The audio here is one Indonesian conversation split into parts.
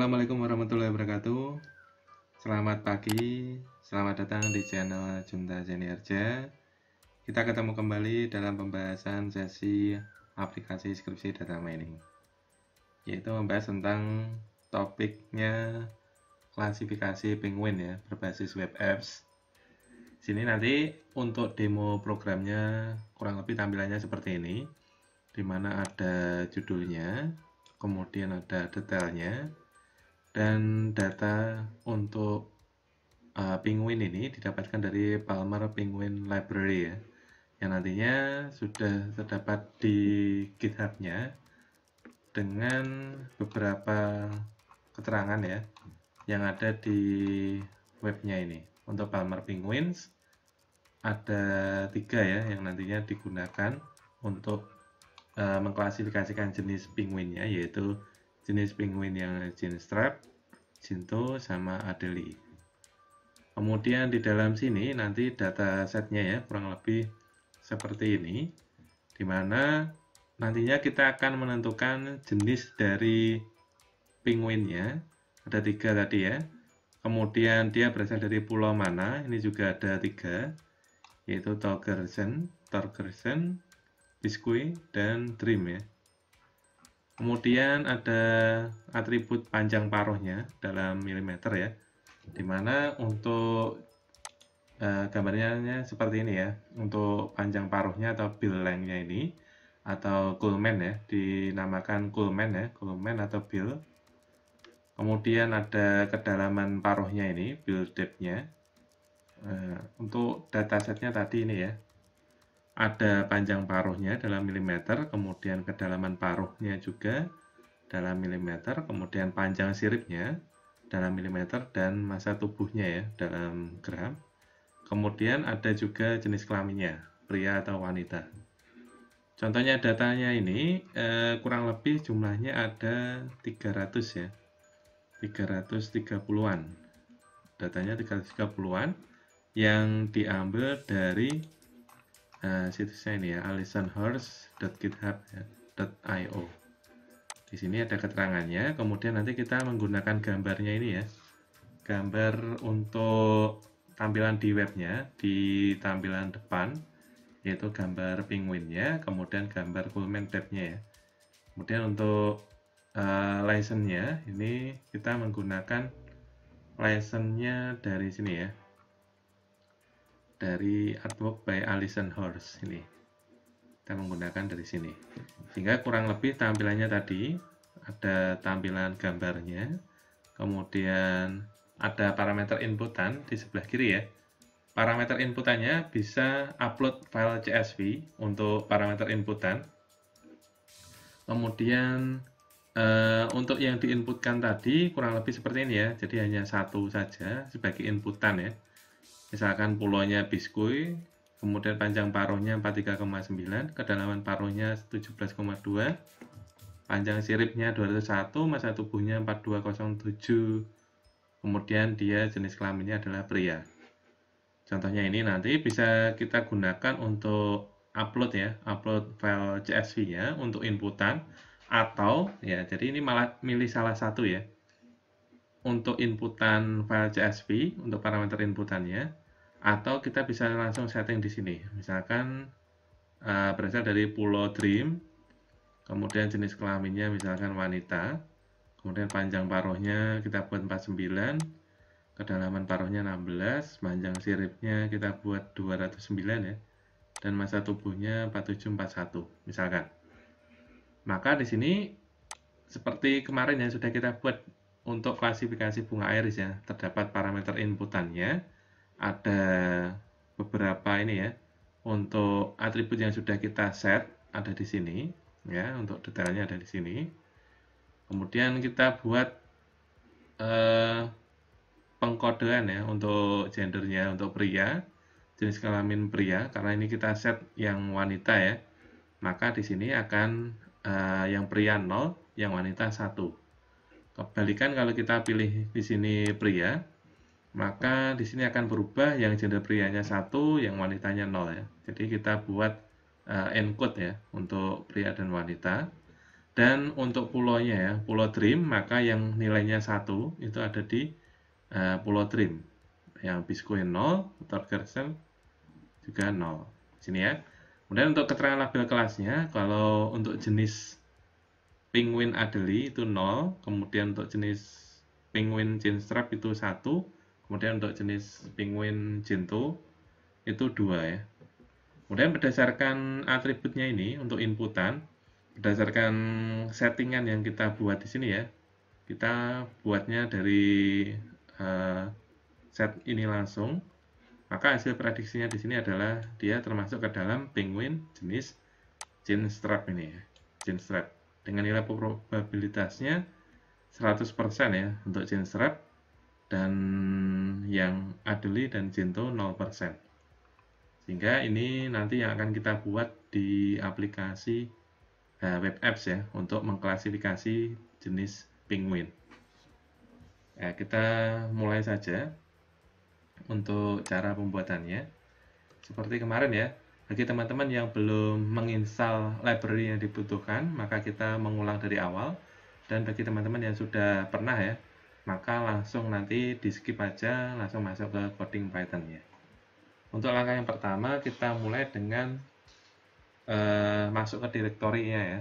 Assalamualaikum warahmatullahi wabarakatuh. Selamat pagi, selamat datang di channel Junta Jeniarja. Kita ketemu kembali dalam pembahasan sesi aplikasi skripsi data mining, yaitu membahas tentang topiknya klasifikasi penguin ya, berbasis web apps. Sini nanti untuk demo programnya kurang lebih tampilannya seperti ini, dimana ada judulnya, kemudian ada detailnya, dan data untuk penguin ini didapatkan dari Palmer Penguin Library ya, yang nantinya sudah terdapat di GitHub-nya dengan beberapa keterangan ya yang ada di webnya ini. Untuk Palmer Penguins ada 3 ya yang nantinya digunakan untuk mengklasifikasikan jenis penguinnya, yaitu jenis penguin yang Chinstrap, Jinto, sama Adelie. Kemudian di dalam sini nanti data setnya ya kurang lebih seperti ini, dimana nantinya kita akan menentukan jenis dari penguinnya. Ada 3 tadi ya. Kemudian dia berasal dari pulau mana, ini juga ada 3, yaitu Torgersen, Biskuit, dan Dream ya. Kemudian ada atribut panjang paruhnya dalam milimeter ya, dimana untuk gambarnya seperti ini ya. Untuk panjang paruhnya atau bill length-nya ini, atau Coleman ya, dinamakan Coleman ya, Coleman atau bill. Kemudian ada kedalaman paruhnya ini, bill depth-nya. Untuk datasetnya tadi ini ya, ada panjang paruhnya dalam milimeter, kemudian kedalaman paruhnya juga dalam milimeter, kemudian panjang siripnya dalam milimeter, dan massa tubuhnya ya dalam gram. Kemudian ada juga jenis kelaminnya, pria atau wanita. Contohnya datanya ini kurang lebih jumlahnya ada 300 ya, 330-an. Datanya 330-an yang diambil dari situsnya ini ya, alisonhorse.github.io. Di sini ada keterangannya. Kemudian nanti kita menggunakan gambarnya ini ya, gambar untuk tampilan di webnya, di tampilan depan, yaitu gambar penguinnya, kemudian gambar Coleman depth-nya ya. Kemudian untuk license-nya ini kita menggunakan license-nya dari sini ya, dari artwork by Alison Horse ini. Kita menggunakan dari sini. Sehingga kurang lebih tampilannya tadi ada tampilan gambarnya, kemudian ada parameter inputan di sebelah kiri ya. Parameter inputannya bisa upload file CSV untuk parameter inputan. Kemudian untuk yang diinputkan tadi kurang lebih seperti ini ya. Jadi hanya satu saja sebagai inputan ya. Misalkan pulaunya Biskuit, kemudian panjang paruhnya 43,9, kedalaman paruhnya 17,2, panjang siripnya 201, massa tubuhnya 4207, kemudian dia jenis kelaminnya adalah pria. Contohnya ini nanti bisa kita gunakan untuk upload ya, upload file CSV-nya untuk inputan, atau ya jadi ini malah milih salah satu ya. Untuk inputan file CSV untuk parameter inputannya, atau kita bisa langsung setting di sini. Misalkan berasal dari pulau Dream, kemudian jenis kelaminnya misalkan wanita, kemudian panjang paruhnya kita buat 49, kedalaman paruhnya 16, panjang siripnya kita buat 209 ya, dan massa tubuhnya 4741 misalkan. Maka di sini seperti kemarin yang sudah kita buat untuk klasifikasi bunga iris ya, terdapat parameter inputannya, ada beberapa ini ya, untuk atribut yang sudah kita set ada di sini ya, untuk detailnya ada di sini. Kemudian kita buat pengkodean ya untuk gendernya, untuk pria, jenis kelamin pria, karena ini kita set yang wanita ya, maka di sini akan yang pria 0, yang wanita 1. Kebalikan kalau kita pilih di sini pria, maka di sini akan berubah yang gender prianya 1, yang wanitanya 0 ya. Jadi kita buat encode ya untuk pria dan wanita. Dan untuk pulaunya ya, Pulau Dream, maka yang nilainya 1 itu ada di Pulau Dream. Yang Biskuit 0, Torgersen juga 0. Sini ya. Kemudian untuk keterangan label kelasnya, kalau untuk jenis Penguin Adelie itu 0, kemudian untuk jenis Penguin Chinstrap itu 1, kemudian untuk jenis Penguin Gento itu 2 ya. Kemudian berdasarkan atributnya ini untuk inputan, berdasarkan settingan yang kita buat di sini ya, kita buatnya dari set ini langsung, maka hasil prediksinya di sini adalah dia termasuk ke dalam penguin jenis Chinstrap ini ya, Chinstrap dengan nilai probabilitasnya 100% ya untuk Chinstrap, dan yang Adelie dan Gento 0%. Sehingga ini nanti yang akan kita buat di aplikasi web apps ya untuk mengklasifikasi jenis penguin. Kita mulai saja untuk cara pembuatannya. Seperti kemarin ya, bagi teman-teman yang belum menginstal library yang dibutuhkan, maka kita mengulang dari awal. Dan bagi teman-teman yang sudah pernah ya, maka langsung nanti di skip aja, langsung masuk ke coding Python-nya. Untuk langkah yang pertama, kita mulai dengan masuk ke direktorinya ya.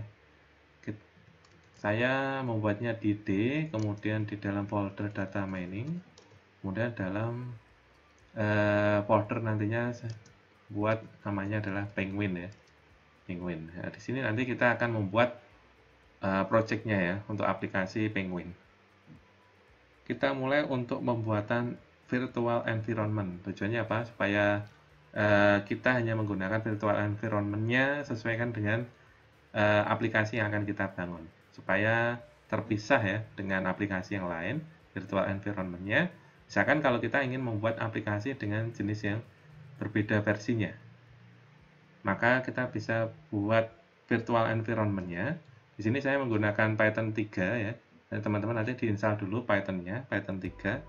Saya membuatnya di D, kemudian di dalam folder data mining, kemudian dalam folder nantinya buat namanya adalah penguin ya, penguin. Nah, di sini nanti kita akan membuat projectnya ya untuk aplikasi penguin. Kita mulai untuk pembuatan virtual environment. Tujuannya apa? Supaya kita hanya menggunakan virtual environment-nya sesuaikan dengan aplikasi yang akan kita bangun, supaya terpisah ya dengan aplikasi yang lain virtual environment-nya. Misalkan kalau kita ingin membuat aplikasi dengan jenis yang berbeda versinya, maka kita bisa buat virtual environment-nya. Di sini saya menggunakan Python 3 ya. Teman-teman nanti diinstal dulu Python-nya, Python 3,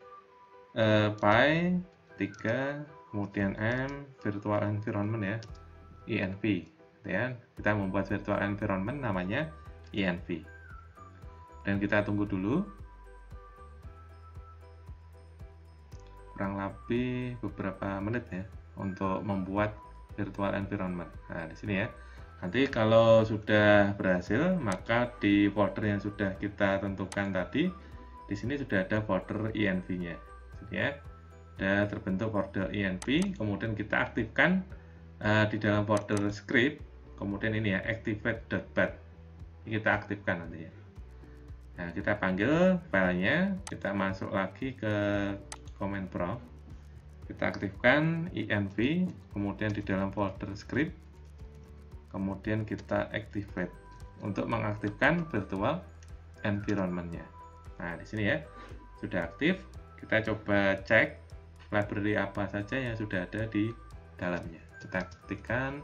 Py 3, kemudian M virtual environment ya, env ya. Kita membuat virtual environment namanya env, dan kita tunggu dulu kurang lebih beberapa menit ya untuk membuat virtual environment. Nah, di sini ya. Nanti kalau sudah berhasil, maka di folder yang sudah kita tentukan tadi, di sini sudah ada folder env-nya. Ya, sudah terbentuk folder env, kemudian kita aktifkan di dalam folder script, kemudian ini ya activate.bat. Kita aktifkan nanti ya. Nah, kita panggil filenya, kita masuk lagi ke command prompt, kita aktifkan env, kemudian di dalam folder script, kemudian kita activate untuk mengaktifkan virtual environment-nya. Nah, di sini ya sudah aktif. Kita coba cek library apa saja yang sudah ada di dalamnya. Kita ketikkan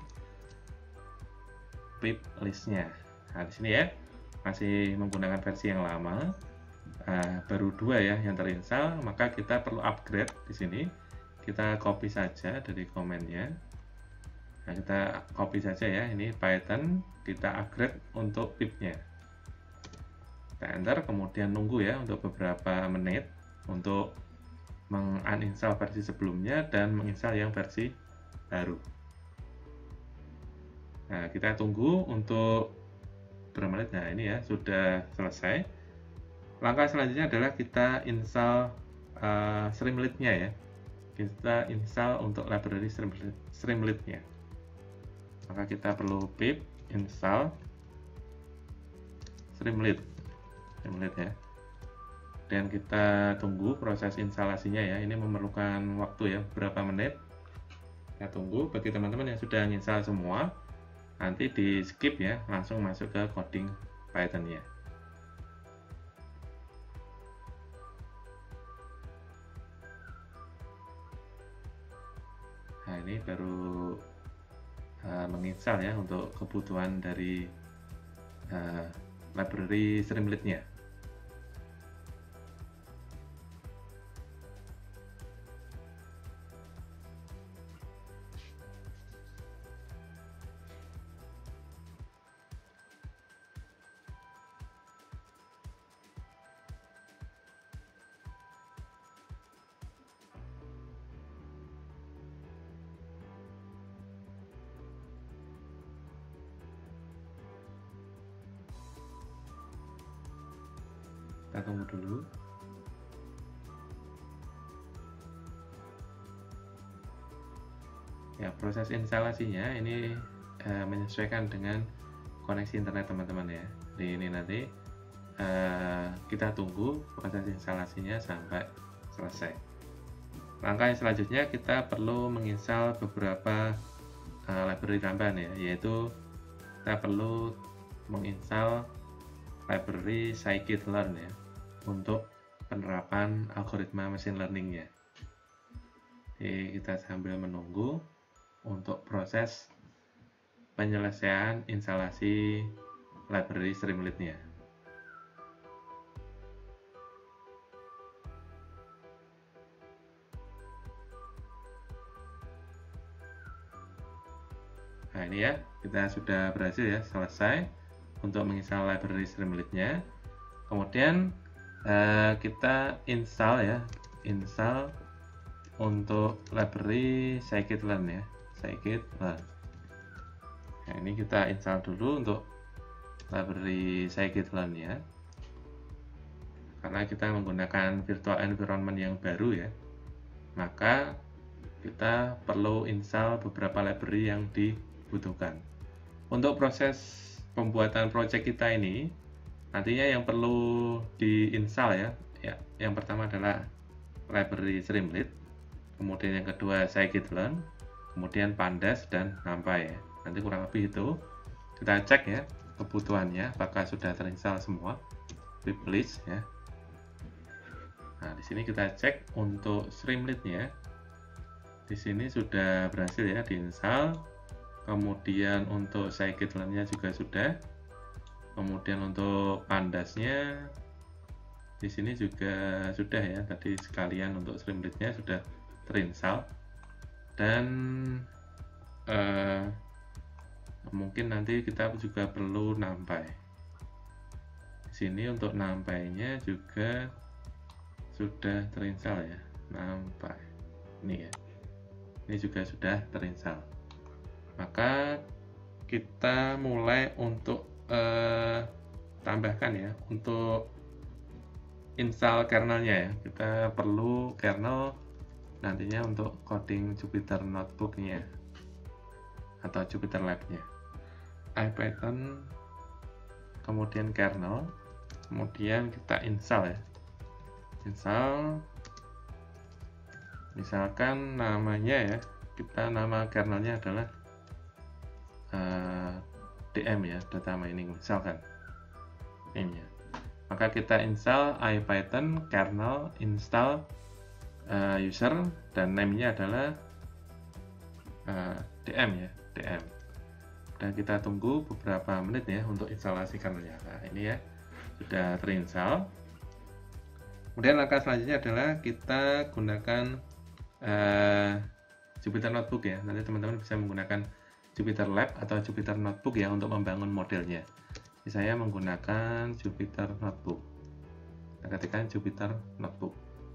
pip list-nya. Nah, di sini ya masih menggunakan versi yang lama. Baru 2 ya yang terinstall, maka kita perlu upgrade di sini. Kita copy saja dari komennya. Nah, kita copy saja ya, ini Python, kita upgrade untuk pip-nya. Kita enter, kemudian nunggu ya untuk beberapa menit untuk menguninstall versi sebelumnya dan menginstal yang versi baru. Nah, kita tunggu untuk berapa menit. Nah, ini ya sudah selesai. Langkah selanjutnya adalah kita install Streamlit-nya ya. Kita install untuk library Streamlit-nya. Maka kita perlu pip install Streamlit ya. Dan kita tunggu proses instalasinya ya. Ini memerlukan waktu ya, beberapa menit. Kita tunggu. Bagi teman-teman yang sudah install semua, nanti di skip ya, langsung masuk ke coding Python-nya. Nah, ini baru menginstal ya untuk kebutuhan dari library Streamlit-nya. Kita tunggu dulu. Ya, proses instalasinya ini menyesuaikan dengan koneksi internet teman-teman ya. Jadi ini nanti kita tunggu proses instalasinya sampai selesai. Langkah yang selanjutnya kita perlu menginstal beberapa library tambahan ya, yaitu kita perlu menginstal library scikit-learn ya untuk penerapan algoritma machine learning-nya. Jadi kita sambil menunggu untuk proses penyelesaian instalasi library Streamlit-nya. Nah ini ya, kita sudah berhasil ya selesai untuk menginstal library Streamlit-nya. Kemudian kita install ya, install untuk library scikit-learn ya, scikit-learn. Nah ini kita install dulu untuk library scikit-learn ya, karena kita menggunakan virtual environment yang baru ya, maka kita perlu install beberapa library yang dibutuhkan. Untuk proses pembuatan project kita ini, nantinya yang perlu diinstal ya, yang pertama adalah library Streamlit, kemudian yang kedua scikit-learn, kemudian pandas dan numpy ya. Nanti kurang lebih itu kita cek ya kebutuhannya apakah sudah terinstall semua, publish ya. Nah di sini kita cek untuk Streamlit-nya, di sini sudah berhasil ya diinstal. Kemudian untuk scikit-learn-nya juga sudah. Kemudian untuk pandasnya di sini juga sudah ya, tadi sekalian untuk Streamlit-nya sudah terinstall. Dan mungkin nanti kita juga perlu numpy. Di sini untuk numpy-nya juga sudah terinstall ya, numpy. Ini ya. Ini juga sudah terinstall. Maka kita mulai untuk tambahkan ya, untuk install kernelnya ya. Kita perlu kernel nantinya untuk coding Jupyter Notebook-nya atau Jupyter Lab-nya. IPython, kemudian kernel, kemudian kita install ya. Install, misalkan namanya ya, kita nama kernelnya adalah DM ya, data mining misalkan name-nya. Maka kita install IPython kernel install user dan name-nya adalah DM ya, DM. Dan kita tunggu beberapa menit ya untuk instalasi kernelnya. Nah ini ya sudah terinstall. Kemudian langkah selanjutnya adalah kita gunakan Jupyter Notebook ya. Nanti teman-teman bisa menggunakan Jupyter Lab atau Jupyter Notebook ya untuk membangun modelnya. Jadi saya menggunakan Jupyter Notebook. Kita ketikkan Jupyter Notebook.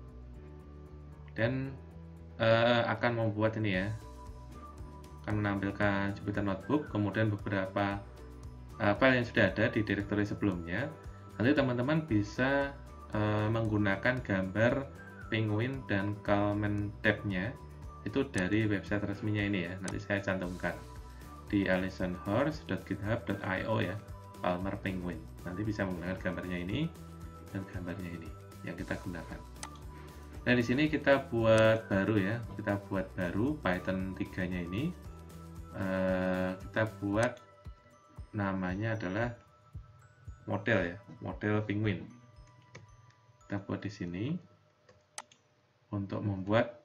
Dan akan membuat ini ya, akan menampilkan Jupyter Notebook, kemudian beberapa file yang sudah ada di direktori sebelumnya. Nanti teman-teman bisa menggunakan gambar penguin dan Kalman tab-nya itu dari website resminya ini ya. Nanti saya cantumkan di alisonhorse.github.io ya, Palmer Penguin. Nanti bisa menggunakan gambarnya ini dan gambarnya ini yang kita gunakan. Nah di sini kita buat baru ya, kita buat baru Python 3-nya ini. Kita buat namanya adalah model ya, model penguin. Kita buat di sini untuk membuat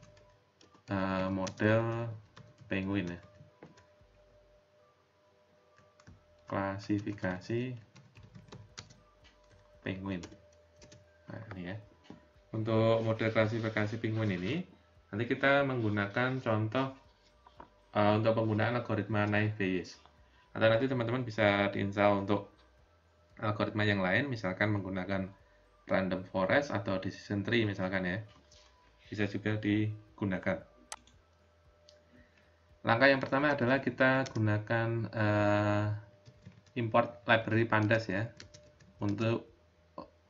model penguin ya. Klasifikasi penguin. Nah ini ya. Untuk model klasifikasi penguin ini nanti kita menggunakan contoh untuk penggunaan algoritma naive Bayes. Atau nanti teman-teman bisa diinstal untuk algoritma yang lain, misalkan menggunakan random forest atau decision tree misalkan ya. Bisa juga digunakan. Langkah yang pertama adalah kita gunakan import library pandas ya untuk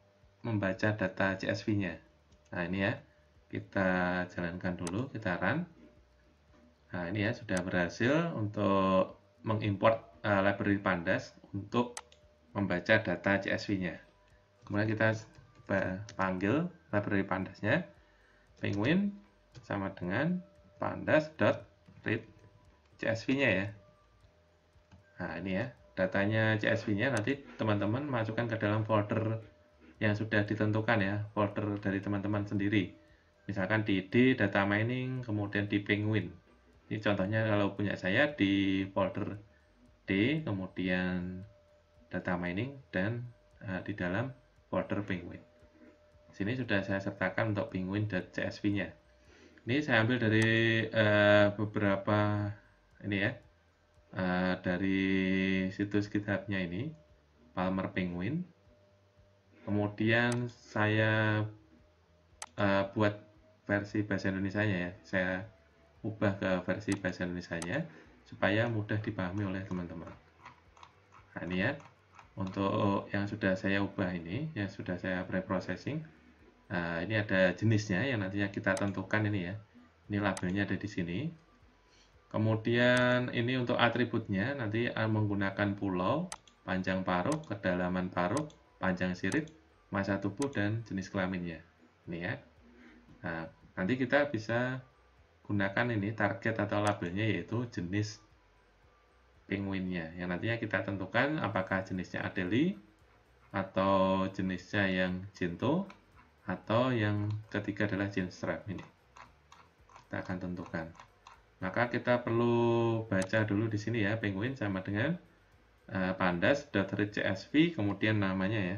membaca data CSV-nya. Nah, ini ya, kita jalankan dulu, kita run. Nah, ini ya, sudah berhasil untuk mengimport library Pandas untuk membaca data CSV-nya. Kemudian kita panggil library Pandasnya, Penguin sama dengan pandas.read CSV-nya ya. Nah, ini ya, datanya CSV-nya nanti teman-teman masukkan ke dalam folder yang sudah ditentukan ya, folder dari teman-teman sendiri. Misalkan di D, data mining, kemudian di Penguin. Ini contohnya kalau punya saya di folder D, kemudian data mining, dan di dalam folder Penguin. Sini sudah saya sertakan untuk penguin.csv-nya. Ini saya ambil dari beberapa ini ya, dari situs GitHub-nya ini, Palmer Penguin. Kemudian saya buat versi bahasa Indonesianya ya, saya ubah ke versi bahasa Indonesianya supaya mudah dipahami oleh teman-teman. Nah, ini ya, untuk yang sudah saya ubah ini, yang sudah saya pre-processing. Nah, ini ada jenisnya yang nantinya kita tentukan ini ya. Ini labelnya ada di sini. Kemudian ini untuk atributnya nanti menggunakan pulau, panjang paruh, kedalaman paruh, panjang sirip, massa tubuh, dan jenis kelaminnya. Ini ya. Nah, nanti kita bisa gunakan ini target atau labelnya yaitu jenis penguinnya. Yang nantinya kita tentukan apakah jenisnya Adelie atau jenisnya yang Gento, atau yang ketiga adalah Genstrap ini. Kita akan tentukan. Maka kita perlu baca dulu di sini ya, penguin sama dengan pandas.read.csv, kemudian namanya ya,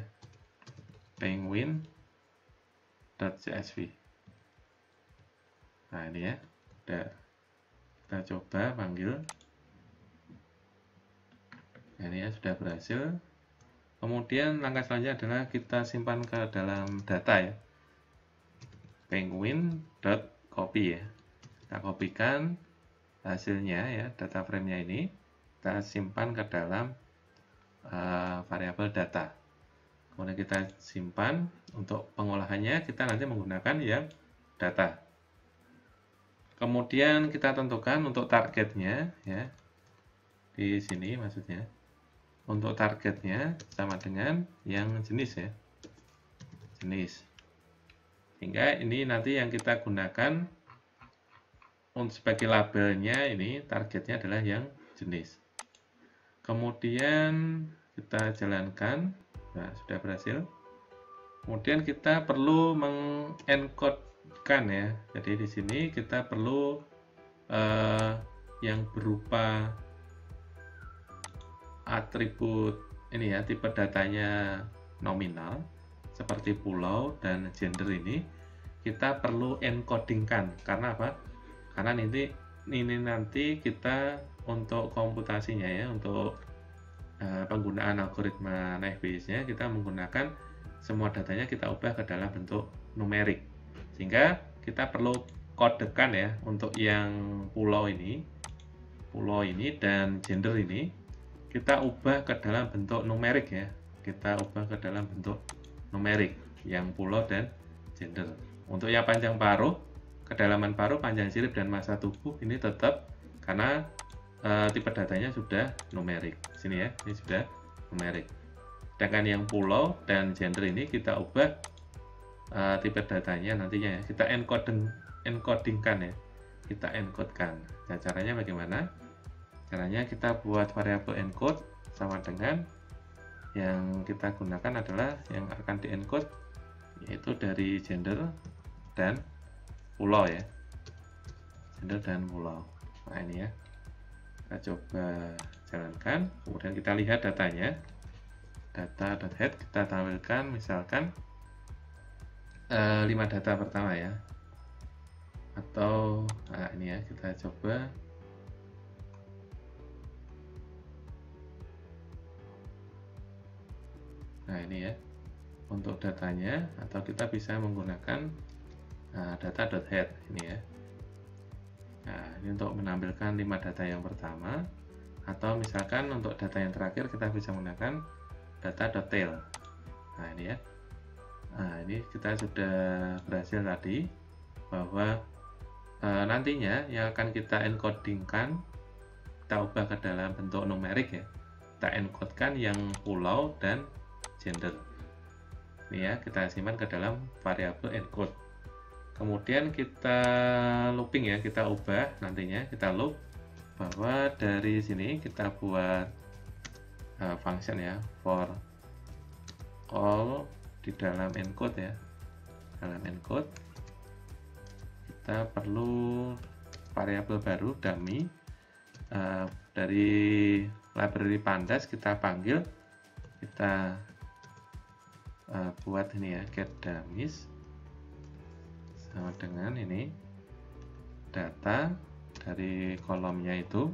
penguin.csv. Nah, ini ya. Kita coba panggil. Nah, ini ya, sudah berhasil. Kemudian langkah selanjutnya adalah kita simpan ke dalam data ya, penguin.copy ya. Kita kopikan hasilnya ya, data frame-nya ini kita simpan ke dalam variabel data. Kemudian kita simpan. Untuk pengolahannya kita nanti menggunakan yang data. Kemudian kita tentukan untuk targetnya ya, di sini maksudnya. Untuk targetnya sama dengan yang jenis ya, jenis. Sehingga ini nanti yang kita gunakan untuk sebagai labelnya, ini targetnya adalah yang jenis. Kemudian kita jalankan. Nah, sudah berhasil. Kemudian kita perlu mengencode-kan ya. Jadi di sini kita perlu yang berupa atribut ini ya, tipe datanya nominal seperti pulau dan gender ini kita perlu encodingkan. Karena apa? Karena ini nanti kita untuk komputasinya ya, untuk penggunaan algoritma Naive Bayes-nya kita menggunakan semua datanya kita ubah ke dalam bentuk numerik. Sehingga kita perlu kodekan ya untuk yang pulau ini dan gender ini kita ubah ke dalam bentuk numerik ya. Kita ubah ke dalam bentuk numerik yang pulau dan gender. Untuk yang panjang paruh, kedalaman paruh, panjang sirip, dan massa tubuh ini tetap karena tipe datanya sudah numerik. Sini ya, ini sudah numerik. Sedangkan yang pulau dan gender ini kita ubah tipe datanya nantinya ya. Kita encodingkan ya. Kita encodekan. Nah, caranya bagaimana? Caranya kita buat variabel encode sama dengan yang kita gunakan adalah yang akan di encode yaitu dari gender dan pulau ya, gender dan pulau. Nah, ini ya, kita coba jalankan. Kemudian kita lihat datanya, data.head kita tampilkan misalkan 5 data pertama ya, atau nah ini ya, kita coba. Nah, ini ya untuk datanya, atau kita bisa menggunakan data.head ini ya. Nah, ini untuk menampilkan 5 data yang pertama, atau misalkan untuk data yang terakhir kita bisa menggunakan data.tail. Nah, ini ya. Nah, ini kita sudah berhasil tadi bahwa nantinya yang akan kita encodingkan, kita ubah ke dalam bentuk numerik ya. Kita encodekan yang pulau dan gender. Ini ya, kita simpan ke dalam variabel encode. Kemudian kita looping ya, kita ubah nantinya, kita loop bahwa dari sini kita buat function ya, for all di dalam encode ya. Dalam encode kita perlu variabel baru dummy, dari library pandas kita panggil, kita buat ini ya, get dummies sama dengan ini data dari kolomnya itu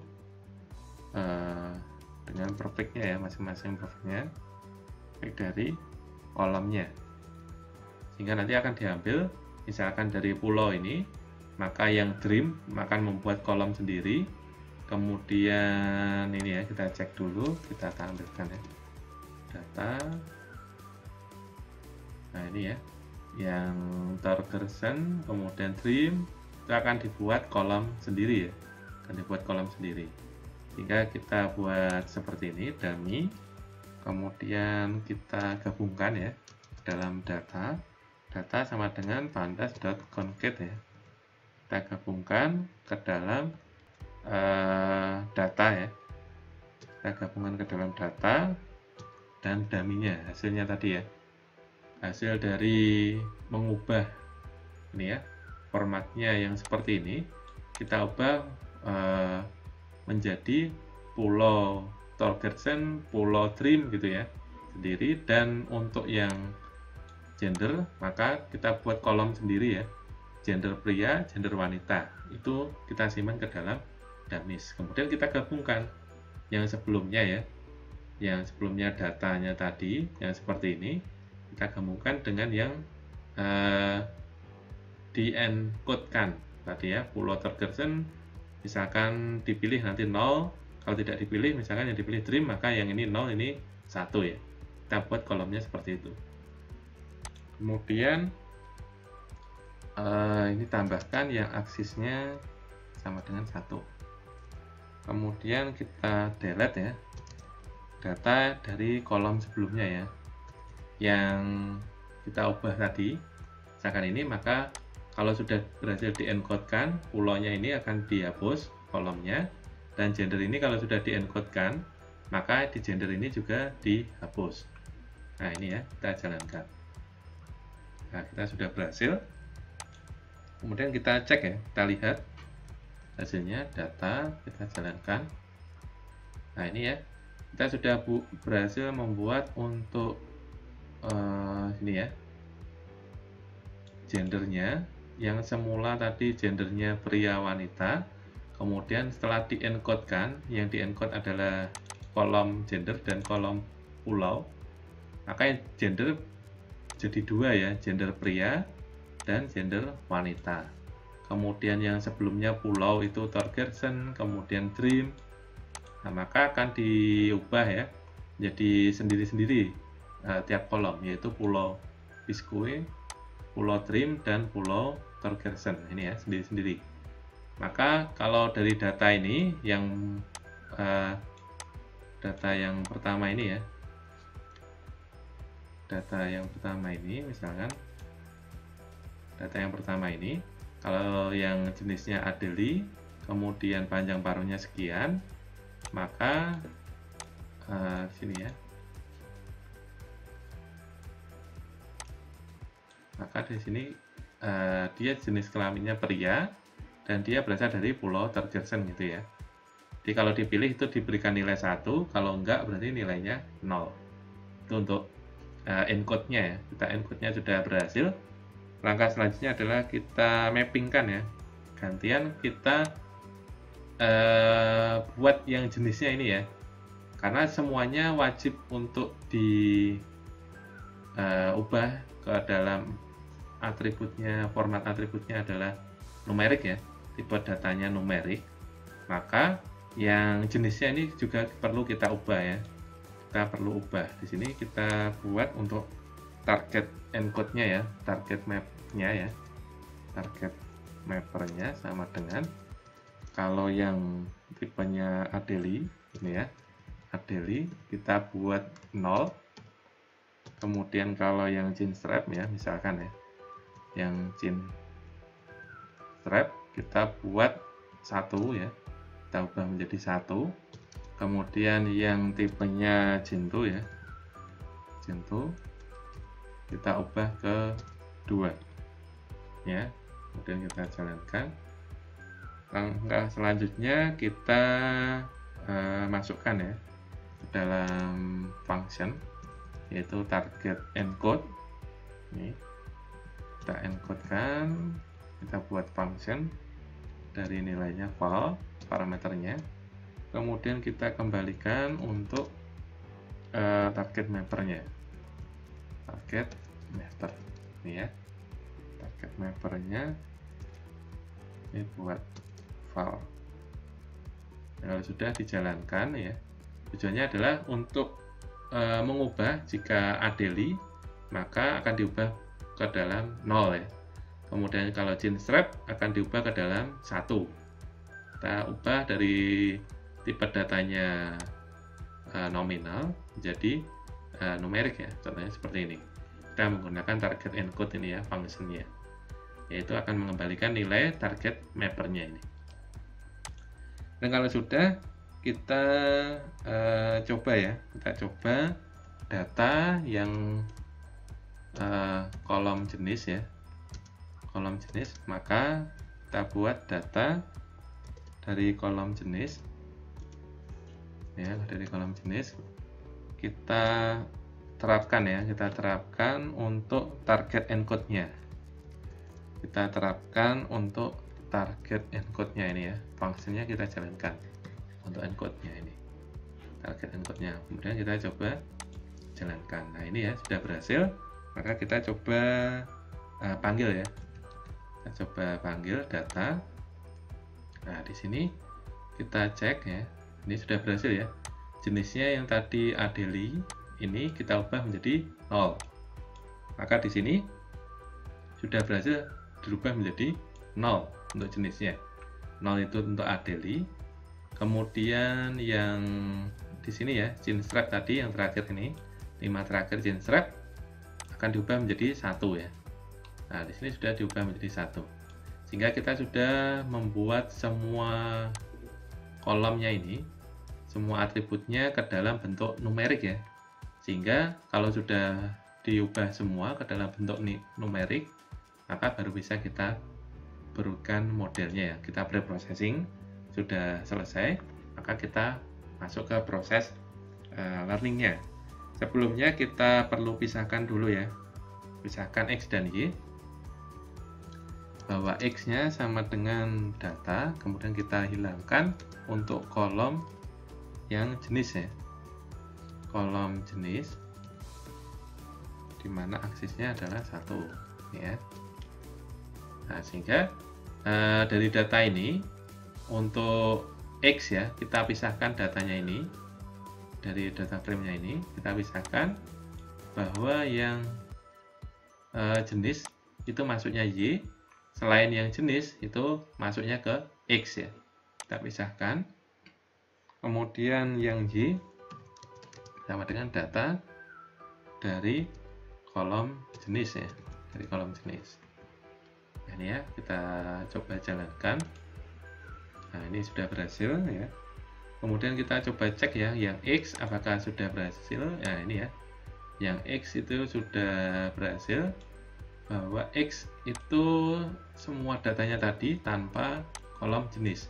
dengan perfectnya ya, masing-masing perfectnya dari kolomnya, sehingga nanti akan diambil misalkan dari pulau ini, maka yang dream akan membuat kolom sendiri. Kemudian ini ya, kita cek dulu, kita tampilkan ya data. Nah ini ya, yang Torgerson kemudian dream itu akan dibuat kolom sendiri ya, akan dibuat kolom sendiri. Sehingga kita buat seperti ini, dummy, kemudian kita gabungkan ya dalam data sama dengan pandas.concat ya, kita gabungkan ke dalam data ya, kita gabungkan ke dalam data dan dummy-nya, hasilnya tadi ya, hasil dari mengubah ini ya, formatnya yang seperti ini, kita ubah menjadi pulau Torgerson, pulau dream gitu ya sendiri. Dan untuk yang gender, maka kita buat kolom sendiri ya, gender pria, gender wanita, itu kita simpan ke dalam dummies. Kemudian kita gabungkan yang sebelumnya ya, yang sebelumnya datanya tadi yang seperti ini, kita gabungkan dengan yang di-encode-kan tadi ya, pulau Torgerson misalkan dipilih nanti 0, kalau tidak dipilih misalkan yang dipilih dream, maka yang ini 0, ini 1 ya, kita buat kolomnya seperti itu. Kemudian ini tambahkan yang aksisnya sama dengan 1. Kemudian kita delete ya data dari kolom sebelumnya ya, yang kita ubah tadi misalkan ini, maka kalau sudah berhasil di-encode-kan, pulaunya ini akan dihapus kolomnya, dan gender ini kalau sudah di-encode-kan, maka di gender ini juga dihapus. Nah ini ya, kita jalankan. Nah kita sudah berhasil. Kemudian kita cek ya, kita lihat hasilnya, data, kita jalankan. Nah ini ya, kita sudah berhasil membuat untuk ini ya, gendernya yang semula tadi gendernya pria wanita, kemudian setelah di-encode-kan, yang di-encode adalah kolom gender dan kolom pulau, maka gender jadi 2 ya, gender pria dan gender wanita. Kemudian yang sebelumnya pulau itu Torgerson, kemudian dream, nah maka akan diubah ya jadi sendiri-sendiri tiap kolom, yaitu pulau Biskuit, pulau dream, dan pulau Torgerson, ini ya sendiri-sendiri. Maka kalau dari data ini, yang data yang pertama ini ya, data yang pertama ini misalkan, data yang pertama ini kalau yang jenisnya Adeli, kemudian panjang paruhnya sekian, maka sini ya, maka di sini dia jenis kelaminnya pria dan dia berasal dari pulau Torgerson gitu ya. Jadi kalau dipilih itu diberikan nilai 1, kalau enggak berarti nilainya 0. Itu untuk encode-nya ya. Kita encode-nya sudah berhasil. Langkah selanjutnya adalah kita mappingkan ya. Gantian kita buat yang jenisnya ini ya. Karena semuanya wajib untuk diubah ke dalam atributnya, format atributnya adalah numerik ya, tipe datanya numerik, maka yang jenisnya ini juga perlu kita ubah ya, kita perlu ubah. Di sini kita buat untuk target encode-nya ya, target map-nya ya. Target mappernya sama dengan, kalau yang tipenya Adelie ini ya, Adelie kita buat 0. Kemudian kalau yang Chinstrap ya, misalkan ya, yang Chinstrap kita buat 1 ya, kita ubah menjadi 1. Kemudian yang tipenya Gentoo ya, Gentoo kita ubah ke 2 ya. Kemudian kita jalankan. Langkah selanjutnya kita masukkan ya ke dalam function, yaitu target encode. Ini kita encodekan, kita buat function dari nilainya val, parameternya. Kemudian kita kembalikan untuk target mappernya, target mapper ini ya, target mappernya ini buat val. Nah, kalau sudah dijalankan ya, tujuannya adalah untuk mengubah, jika Adelie maka akan diubah ke dalam 0 ya. Kemudian kalau Chinstrap akan diubah ke dalam 1. Kita ubah dari tipe datanya nominal menjadi numerik ya, contohnya seperti ini. Kita menggunakan target encode ini ya, fungsinya, yaitu akan mengembalikan nilai target mappernya ini. Dan kalau sudah, kita coba ya, kita coba data yang kolom jenis ya, kolom jenis, maka kita buat data dari kolom jenis ya, dari kolom jenis kita terapkan ya, kita terapkan untuk target encode-nya, kita terapkan untuk target encode-nya ini ya, fungsinya kita jalankan untuk encode-nya ini, target encode-nya. Kemudian kita coba jalankan. Nah ini ya, sudah berhasil. Maka kita coba panggil ya, kita coba panggil data. Nah di sini kita cek ya, ini sudah berhasil ya, jenisnya yang tadi Adelie ini kita ubah menjadi 0. Maka di sini sudah berhasil dirubah menjadi 0 untuk jenisnya. 0 itu untuk Adelie. Kemudian yang di sini ya, Chinstrap tadi yang terakhir ini, 5 terakhir Chinstrap akan diubah menjadi 1 ya. Nah, di sini sudah diubah menjadi 1. Sehingga kita sudah membuat semua kolomnya ini, semua atributnya ke dalam bentuk numerik ya. Sehingga kalau sudah diubah semua ke dalam bentuk numerik, maka baru bisa kita berikan modelnya ya. Kita pre-processing sudah selesai, maka kita masuk ke proses learningnya. Sebelumnya kita perlu pisahkan dulu ya, pisahkan X dan Y, bahwa X-nya sama dengan data, kemudian kita hilangkan untuk kolom yang jenis ya, kolom jenis di mana aksisnya adalah 1 ya. Nah, sehingga dari data ini untuk X ya, kita pisahkan datanya ini dari data frame-nya ini, kita pisahkan bahwa yang jenis itu masuknya Y, selain yang jenis itu masuknya ke X ya, kita pisahkan. Kemudian yang Y sama dengan data dari kolom jenis ya, dari kolom jenis. Nah, ini ya, kita coba jalankan. Nah ini sudah berhasil ya. Kemudian kita coba cek ya, yang X apakah sudah berhasil. Nah ini ya, yang X itu sudah berhasil, bahwa X itu semua datanya tadi tanpa kolom jenis,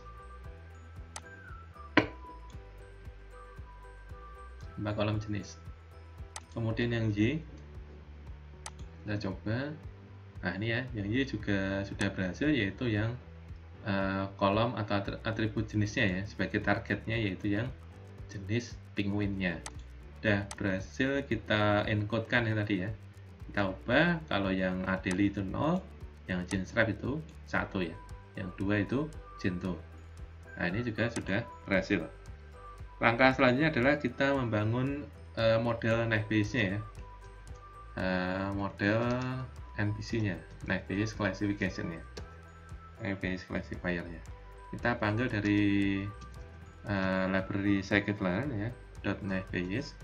tanpa kolom jenis. Kemudian yang Y kita coba. Nah ini ya, yang Y juga sudah berhasil, yaitu yang kolom atau atribut jenisnya ya, sebagai targetnya yaitu yang jenis penguinnya. Udah berhasil kita encodekan yang tadi ya, kita ubah, kalau yang Adelie itu 0, yang Chinstrap itu 1 ya, yang 2 itu Gentoo. Nah ini juga sudah berhasil. Langkah selanjutnya adalah kita membangun model Naive Bayes-nya ya. model NPC-nya, Knife Bayes Classification-nya, Knife Bayes Classifier-nya. Kita panggil dari library scikit-learn ya, .knifebayes.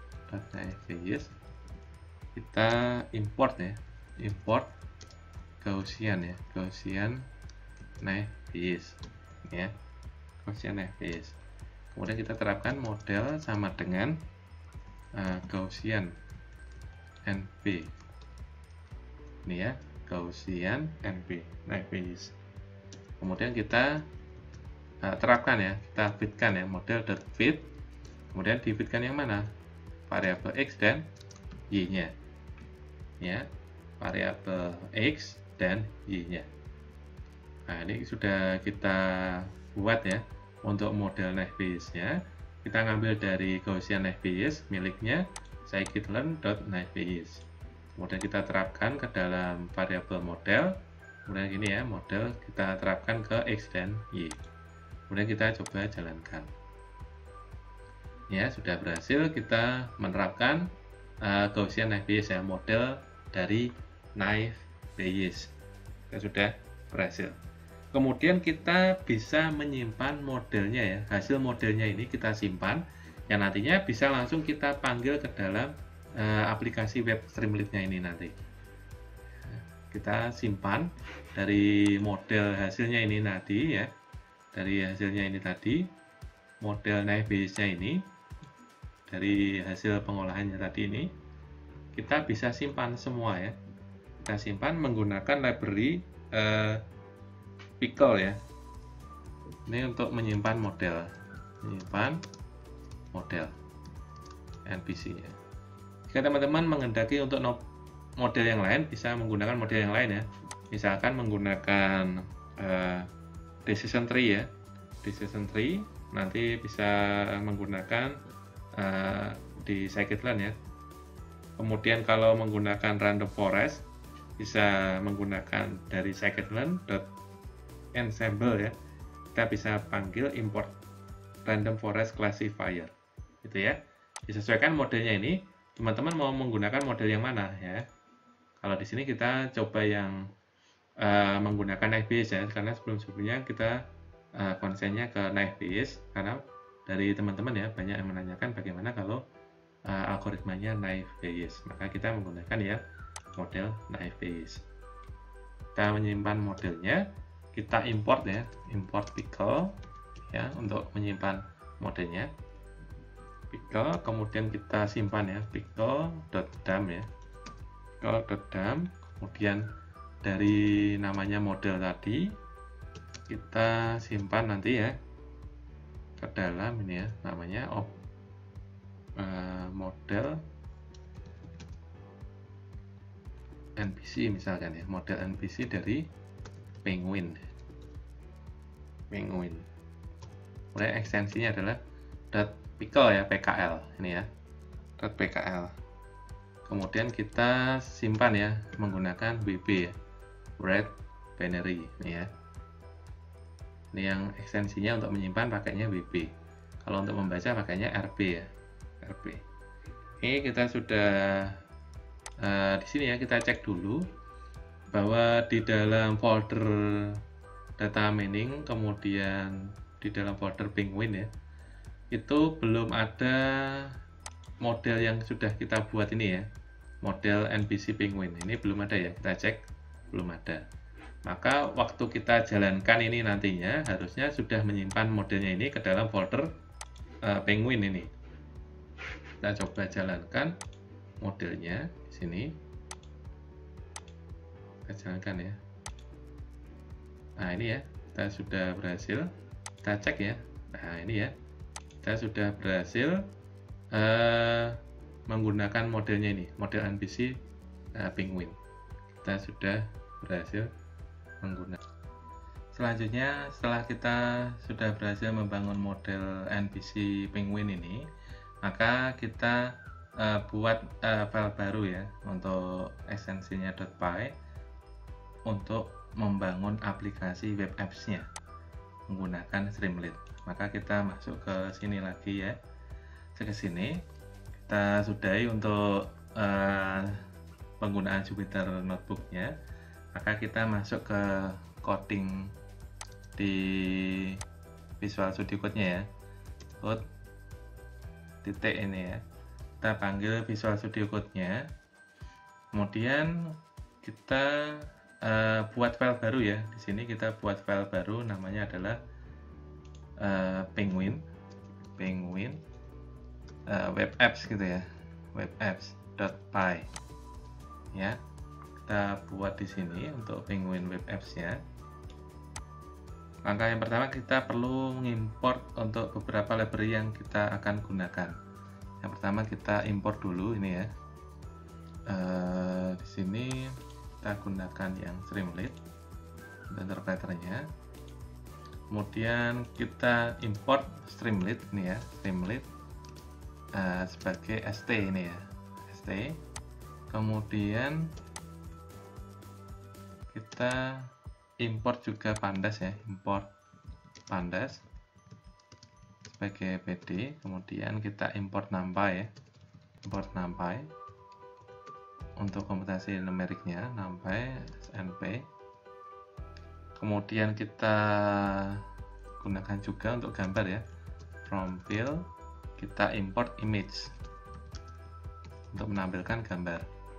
Kita import ya, import Gaussian ya, Gaussian Knife Bayes ya, Gaussian Knife Bayes. Kemudian kita terapkan model sama dengan Gaussian NP. Ini ya, Gaussian NP, Knife Bayes. Kemudian kita terapkan ya, kita fitkan ya, model.fit. Kemudian difitkan yang mana? Variabel X dan Y-nya. Ya, variabel X dan Y-nya. Nah, ini sudah kita buat ya. Untuk model Knife Bayes-nya, kita ngambil dari Gaussian Knife Bayes miliknya scikit-learn.knifebayes. Kemudian kita terapkan ke dalam variabel model. Kemudian gini ya, model kita terapkan ke X dan Y. Kemudian kita coba jalankan. Ya, sudah berhasil kita menerapkan Gaussian Knife Bayes ya, model dari Knife Bayes. Kita sudah berhasil. Kemudian kita bisa menyimpan modelnya ya, hasil modelnya ini kita simpan, yang nantinya bisa langsung kita panggil ke dalam aplikasi web Streamlit-nya ini nanti. Kita simpan dari model hasilnya ini tadi ya, dari hasilnya ini tadi, model Knife Bayes-nya ini, dari hasil pengolahannya tadi ini, kita bisa simpan semua ya. Kita simpan menggunakan library Pickle ya. Ini untuk menyimpan model, NPC ya. Jika teman-teman menghendaki untuk model yang lain, bisa menggunakan model yang lain ya. Misalkan menggunakan decision tree ya, decision tree nanti bisa menggunakan di scikit-learn ya. Kemudian kalau menggunakan random forest bisa menggunakan dari scikit-learn.ensemble ya. Kita bisa panggil import random forest classifier gitu ya. Disesuaikan modelnya ini, teman-teman mau menggunakan model yang mana ya. Kalau di sini kita coba yang menggunakan Knife Bayes ya, karena sebelum-sebelumnya kita konsennya ke Knife Bayes, karena dari teman-teman ya banyak yang menanyakan bagaimana kalau algoritmanya Knife Bayes, maka kita menggunakan ya model Knife Bayes. Kita menyimpan modelnya, kita import ya, import pickle ya untuk menyimpan modelnya, pickle. Kemudian kita simpan ya, pickle.dump ya, pickle.dump. Kemudian dari namanya model tadi kita simpan nanti ya ke dalam ini ya, namanya model NPC misalkan ya, model NPC dari Penguin. Kemudian ekstensinya adalah .pickle ya, PKL ini ya, .pkl. Kemudian kita simpan ya menggunakan WB ya, write binary ini ya. Ini yang ekstensinya untuk menyimpan pakainya WB. Kalau untuk membaca pakainya RB ya, RB. Ini kita sudah di sini ya, kita cek dulu bahwa di dalam folder data mining, kemudian di dalam folder Penguin ya, itu belum ada model yang sudah kita buat ini ya, model NPC Penguin ini belum ada ya, kita cek belum ada. Maka waktu kita jalankan ini nantinya harusnya sudah menyimpan modelnya ini ke dalam folder Penguin ini. Kita coba jalankan modelnya di sini. Kita jalankan ya. Nah ini ya, kita sudah berhasil. Kita cek ya. Nah ini ya, kita sudah berhasil menggunakan modelnya ini, model NPC Penguin. Kita sudah berhasil menggunakan. Selanjutnya, setelah kita sudah berhasil membangun model NPC Penguin ini, maka kita buat file baru ya untuk ekstensinya .py untuk membangun aplikasi web apps-nya menggunakan Streamlit. Maka kita masuk ke sini lagi ya, ke sini kita sudahi untuk penggunaan Jupyter Notebooknya, maka kita masuk ke coding di Visual Studio Code-nya ya. Code titik ini ya. Kita panggil Visual Studio Code-nya. Kemudian kita buat file baru ya. Di sini kita buat file baru, namanya adalah Penguin web apps gitu ya, web apps.py ya. Kita buat di sini untuk Penguin web apps ya. Langkah yang pertama, kita perlu mengimport untuk beberapa library yang kita akan gunakan. Yang pertama kita import dulu ini ya. Di sini kita gunakan yang Streamlit interpreternya. Kemudian kita import Streamlit ini ya, Streamlit sebagai st ini ya, st. Kemudian kita import juga Pandas ya, import Pandas sebagai pd. Kemudian kita import NumPy ya, import NumPy untuk komputasi numeriknya, NumPy snp. Kemudian kita gunakan juga untuk gambar ya, from fill kita import image untuk menampilkan gambar.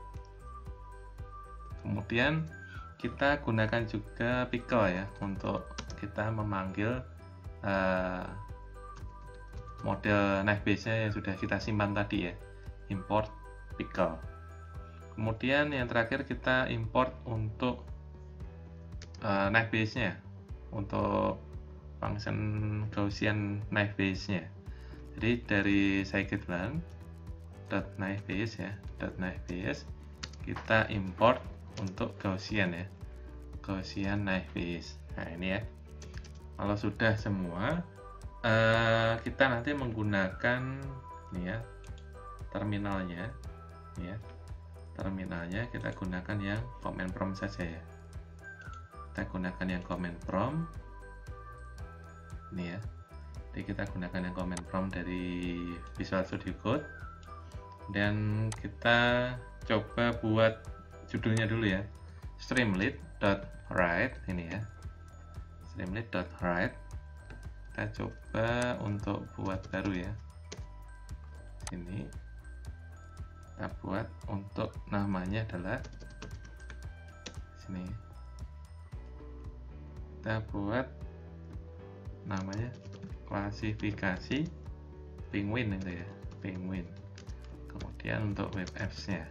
Kemudian kita gunakan juga pickle ya untuk kita memanggil model knife base-nya yang sudah kita simpan tadi ya, import pickle. Kemudian yang terakhir kita import untuk knife base-nya, untuk function Gaussian knife base-nya. Jadi dari scikit-learn.knifebase ya, .knifebase kita import untuk Gaussian ya, Gaussian knife base. Nah ini ya, kalau sudah semua, kita nanti menggunakan ini ya, terminalnya ya, terminalnya kita gunakan yang command prompt saja ya. Kita gunakan yang command prompt ini ya. Jadi kita gunakan yang command prompt dari Visual Studio Code. Dan kita coba buat judulnya dulu ya, streamlit.write ini ya, streamlit.write. Kita coba untuk buat baru ya, sini kita buat untuk namanya adalah sini, kita buat namanya klasifikasi Penguin itu ya, Penguin. Kemudian untuk web apps-nya,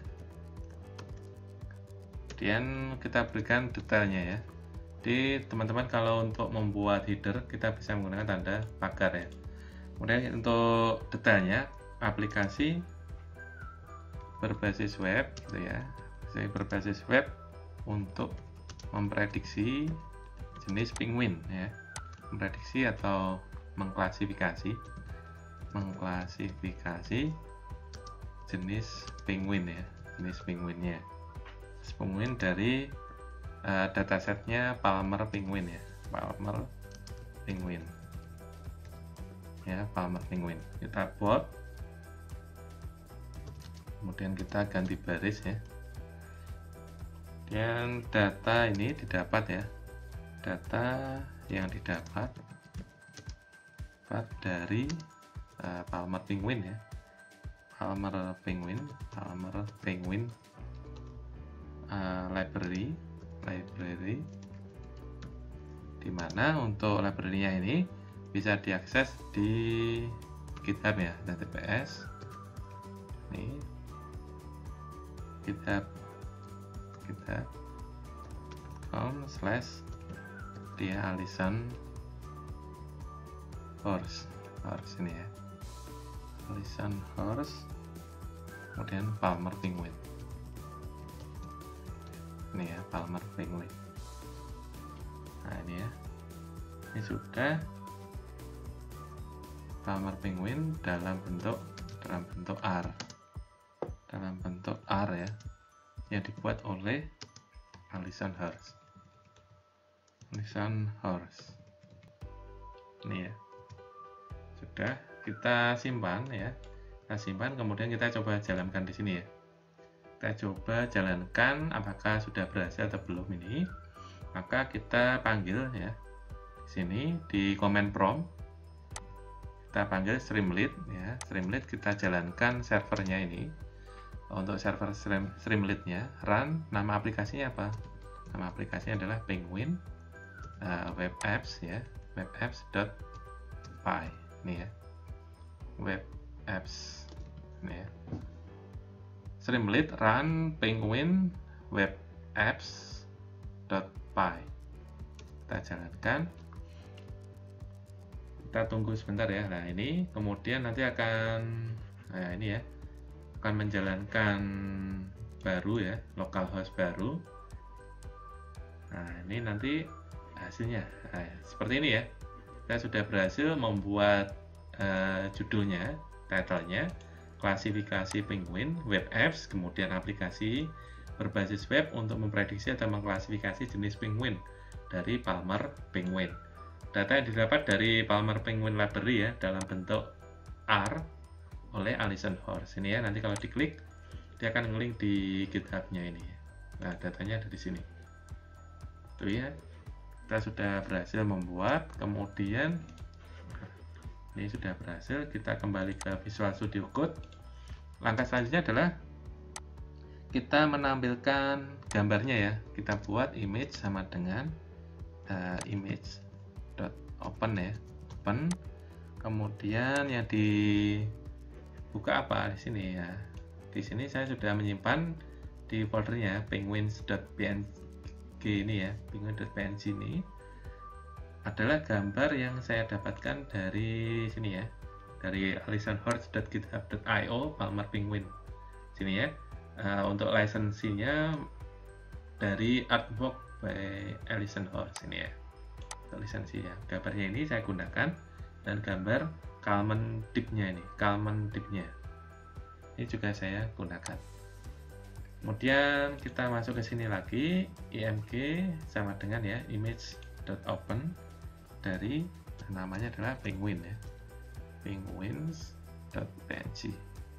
kemudian kita berikan detailnya ya. Jadi teman-teman kalau untuk membuat header kita bisa menggunakan tanda pagar ya. Kemudian untuk detailnya, aplikasi berbasis web gitu ya, berbasis web untuk memprediksi jenis penguin ya, memprediksi atau mengklasifikasi jenis penguin ya, jenis penguinnya, jenis penguin dari datasetnya Palmer Penguin ya, Palmer Penguin ya, Palmer Penguin. Kita buat, kemudian kita ganti baris ya, dan data ini didapat ya, data yang didapat dari Palmer Penguin ya, Palmer Penguin library, dimana untuk library-nya ini bisa diakses di GitHub ya, https ini github.com/dia_Allison_Horse ini ya, Allison Horse, kemudian Palmer Penguin ini ya, Palmer Penguin. Nah ini ya, ini sudah Palmer Penguin dalam bentuk R, ya, yang dibuat oleh Allison Horse ini ya. Sudah kita simpan ya, kemudian kita coba jalankan di sini ya, Kita coba jalankan apakah sudah berhasil atau belum ini. Maka kita panggil ya. Di sini di command prompt kita panggil Streamlit ya. Streamlit kita jalankan servernya ini. Untuk server Streamlit-nya run, nama aplikasinya apa? Nama aplikasinya adalah Penguin Web Apps ya. webapps.py ini ya. Web apps ini ya. Streamlit run Penguin Web Apps.py. Kita jalankan. Kita tunggu sebentar ya. Nah, ini kemudian nanti akan ini ya. Akan menjalankan baru ya, localhost baru. Nah, ini nanti hasilnya. Nah, seperti ini ya. Kita sudah berhasil membuat judulnya, title-nya, klasifikasi Penguin Web Apps, kemudian aplikasi berbasis web untuk memprediksi atau mengklasifikasi jenis penguin dari Palmer Penguin. Data yang didapat dari Palmer Penguin Library ya dalam bentuk R oleh Alison Horst. Ini ya, nanti kalau diklik dia akan ngelink di GitHub-nya ini. Nah, datanya ada di sini. Tuh ya. Kita sudah berhasil membuat, kemudian ini sudah berhasil, kita kembali ke Visual Studio Code. Langkah selanjutnya adalah kita menampilkan gambarnya ya. Kita buat image sama dengan image.open ya, open. Kemudian yang dibuka apa di sini ya? Di sini saya sudah menyimpan di foldernya penguins.png ini ya, penguin.png ini adalah gambar yang saya dapatkan dari sini ya, dari alisonhorst.github.io Palmer Penguin sini ya. Untuk lisensinya dari Artwork by Alison Horst ini ya, untuk lisensinya. Gambarnya ini saya gunakan dan gambar Kalman Deep-nya ini, Kalman Deep-nya ini juga saya gunakan. Kemudian kita masuk ke sini lagi, img sama dengan ya image.open dari namanya adalah Penguin ya, penguins.png.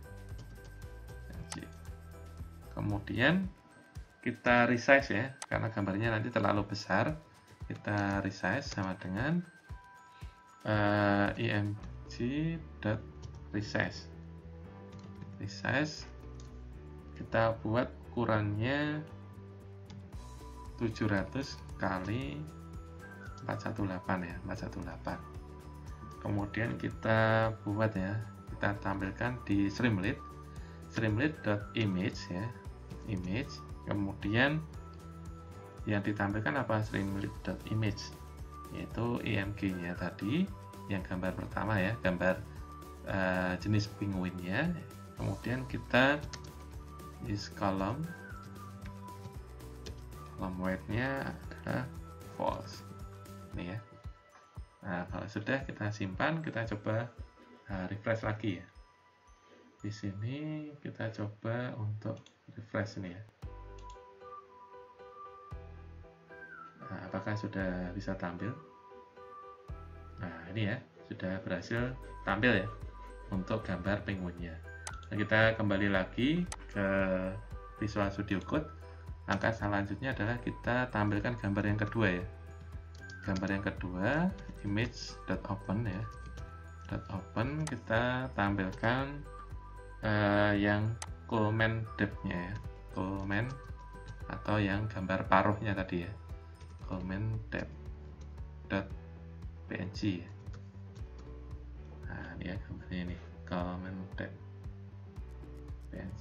Kemudian kita resize ya, karena gambarnya nanti terlalu besar, kita resize sama dengan img.resize. Resize kita buat ukurannya 700 kali 418 ya, 418. Kemudian kita buat ya, kita tampilkan di Streamlit, streamlit.image ya, image. Kemudian yang ditampilkan apa? Streamlit.image, yaitu img-nya tadi, yang gambar pertama ya, gambar jenis penguinnya. Kemudian kita is column weight-nya adalah false ini ya. Nah, kalau sudah kita simpan, kita coba refresh lagi ya. Di sini kita coba untuk refresh ini ya. Nah, apakah sudah bisa tampil? Nah, ini ya, sudah berhasil tampil ya untuk gambar penguinnya. Nah, kita kembali lagi ke Visual Studio Code. Langkah selanjutnya adalah kita tampilkan gambar yang kedua ya. Gambar yang kedua, image.open ya. .open kita tampilkan yang Coleman depth-nya ya. Coleman atau yang gambar paruhnya tadi ya. Coleman depth.png ya. Nah, ini ya gambarnya ini. Coleman depth.png.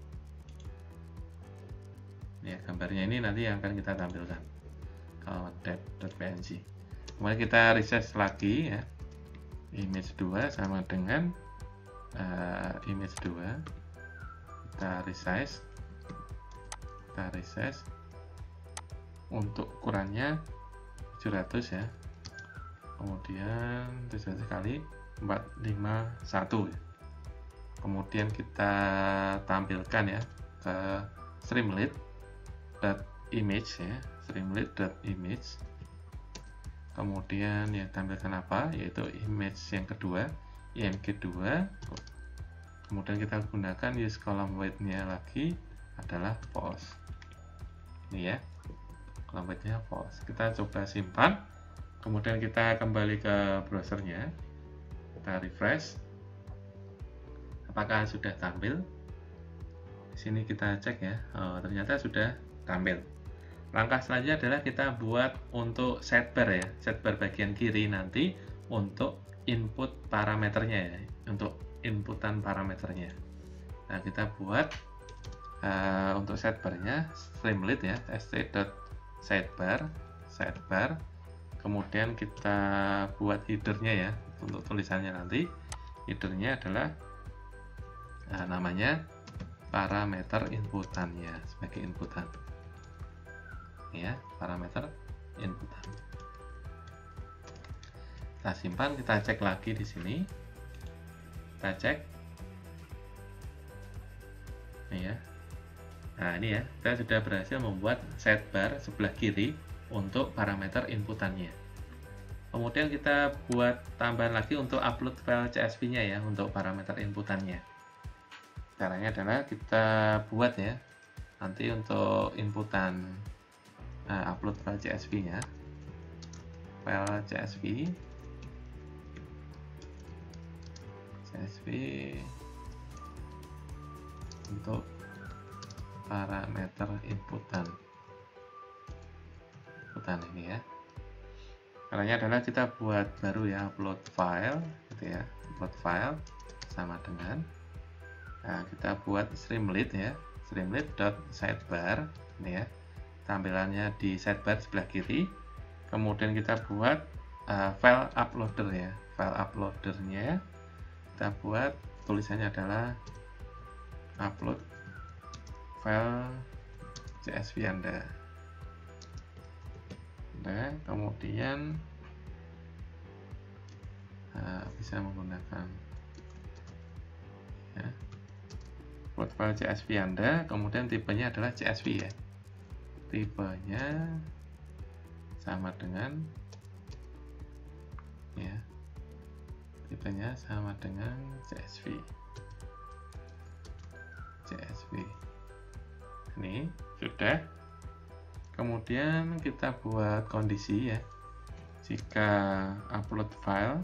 Ini ya gambarnya, ini nanti yang akan kita tampilkan. Depth.png. Kemudian kita resize lagi ya, image 2 sama dengan image 2, kita resize untuk ukurannya 700 ya, kemudian 700 kali 451 ya. Kemudian kita tampilkan ya ke streamlit.image ya, streamlit.image. Kemudian ya tampilkan apa, yaitu image yang kedua, img2. Kemudian kita gunakan use column weight-nya lagi adalah false. Ini ya, alamatnya false. Kita coba simpan, kemudian kita kembali ke browsernya, kita refresh. Apakah sudah tampil? Di sini kita cek ya, ternyata sudah tampil. Langkah selanjutnya adalah kita buat untuk sidebar ya, sidebar bagian kiri nanti untuk input parameternya ya, untuk inputan parameternya. Nah, kita buat untuk sidebarnya streamlit ya, st.sidebar, sidebar. Kemudian kita buat headernya ya, untuk tulisannya nanti. Headernya adalah namanya parameter inputannya sebagai inputan. Ya, parameter inputan. Kita simpan, kita cek lagi di sini. Kita cek. Ya. Nah, ini ya, kita sudah berhasil membuat sidebar sebelah kiri untuk parameter inputannya. Kemudian kita buat tambahan lagi untuk upload file CSV-nya ya, untuk parameter inputannya. Caranya adalah kita buat ya, nanti untuk inputan upload file CSV-nya, file CSV untuk parameter inputan ini ya. Caranya adalah kita buat baru ya, upload file gitu ya, upload file sama dengan kita buat streamlit ya, streamlit.sidebar ini ya, tampilannya di sidebar sebelah kiri. Kemudian kita buat file uploader ya, file uploadernya kita buat tulisannya adalah upload file CSV Anda. Nah, kemudian bisa menggunakan ya, upload file CSV Anda, kemudian tipenya adalah CSV ya, tipenya sama dengan ya, tipenya sama dengan CSV. Ini sudah. Kemudian kita buat kondisi ya, jika upload file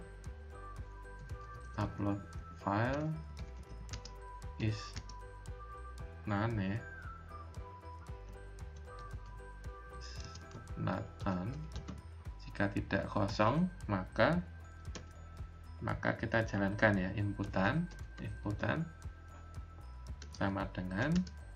is none ya, not none, jika tidak kosong maka kita jalankan ya, inputan sama dengan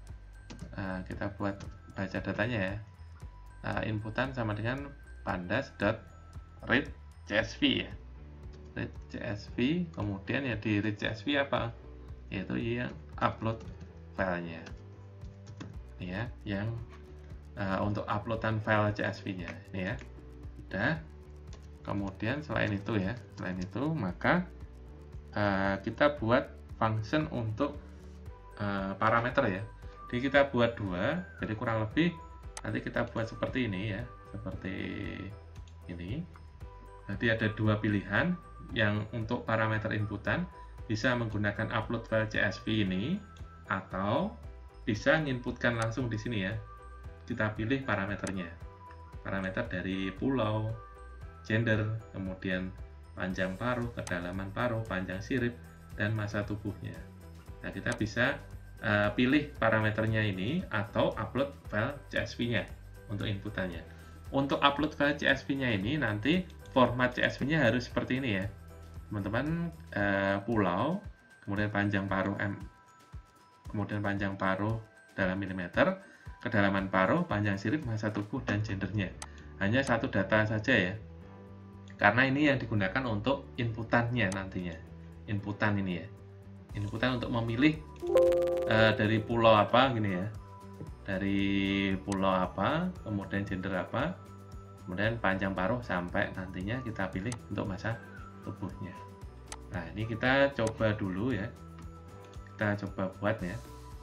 kita buat baca datanya ya, inputan sama dengan pandas.read CSV ya, read CSV. Kemudian ya di read CSV apa, yaitu yang upload filenya ya, yang untuk uploadan file CSV nya ini ya, udah. Kemudian selain itu maka kita buat function untuk parameter ya. Jadi kita buat dua, jadi kurang lebih nanti kita buat seperti ini ya, seperti ini. Nanti ada dua pilihan, yang untuk parameter inputan bisa menggunakan upload file CSV ini, atau bisa menginputkan langsung di sini ya. Kita pilih parameternya, parameter dari pulau, gender, kemudian panjang paruh, kedalaman paruh, panjang sirip, dan masa tubuhnya. Nah, kita bisa pilih parameternya ini atau upload file CSV-nya untuk inputannya. Untuk upload file CSV-nya ini nanti format CSV-nya harus seperti ini ya, teman-teman. Pulau, kemudian panjang paruh kemudian panjang paruh dalam milimeter, kedalaman paruh, panjang sirip, masa tubuh, dan gendernya. Hanya satu data saja ya, karena ini yang digunakan untuk inputannya nantinya. Inputan ini ya, inputan untuk memilih dari pulau apa gini ya, dari pulau apa, kemudian gender apa, kemudian panjang paruh, sampai nantinya kita pilih untuk masa tubuhnya. Nah, ini kita coba dulu ya, kita coba buat ya,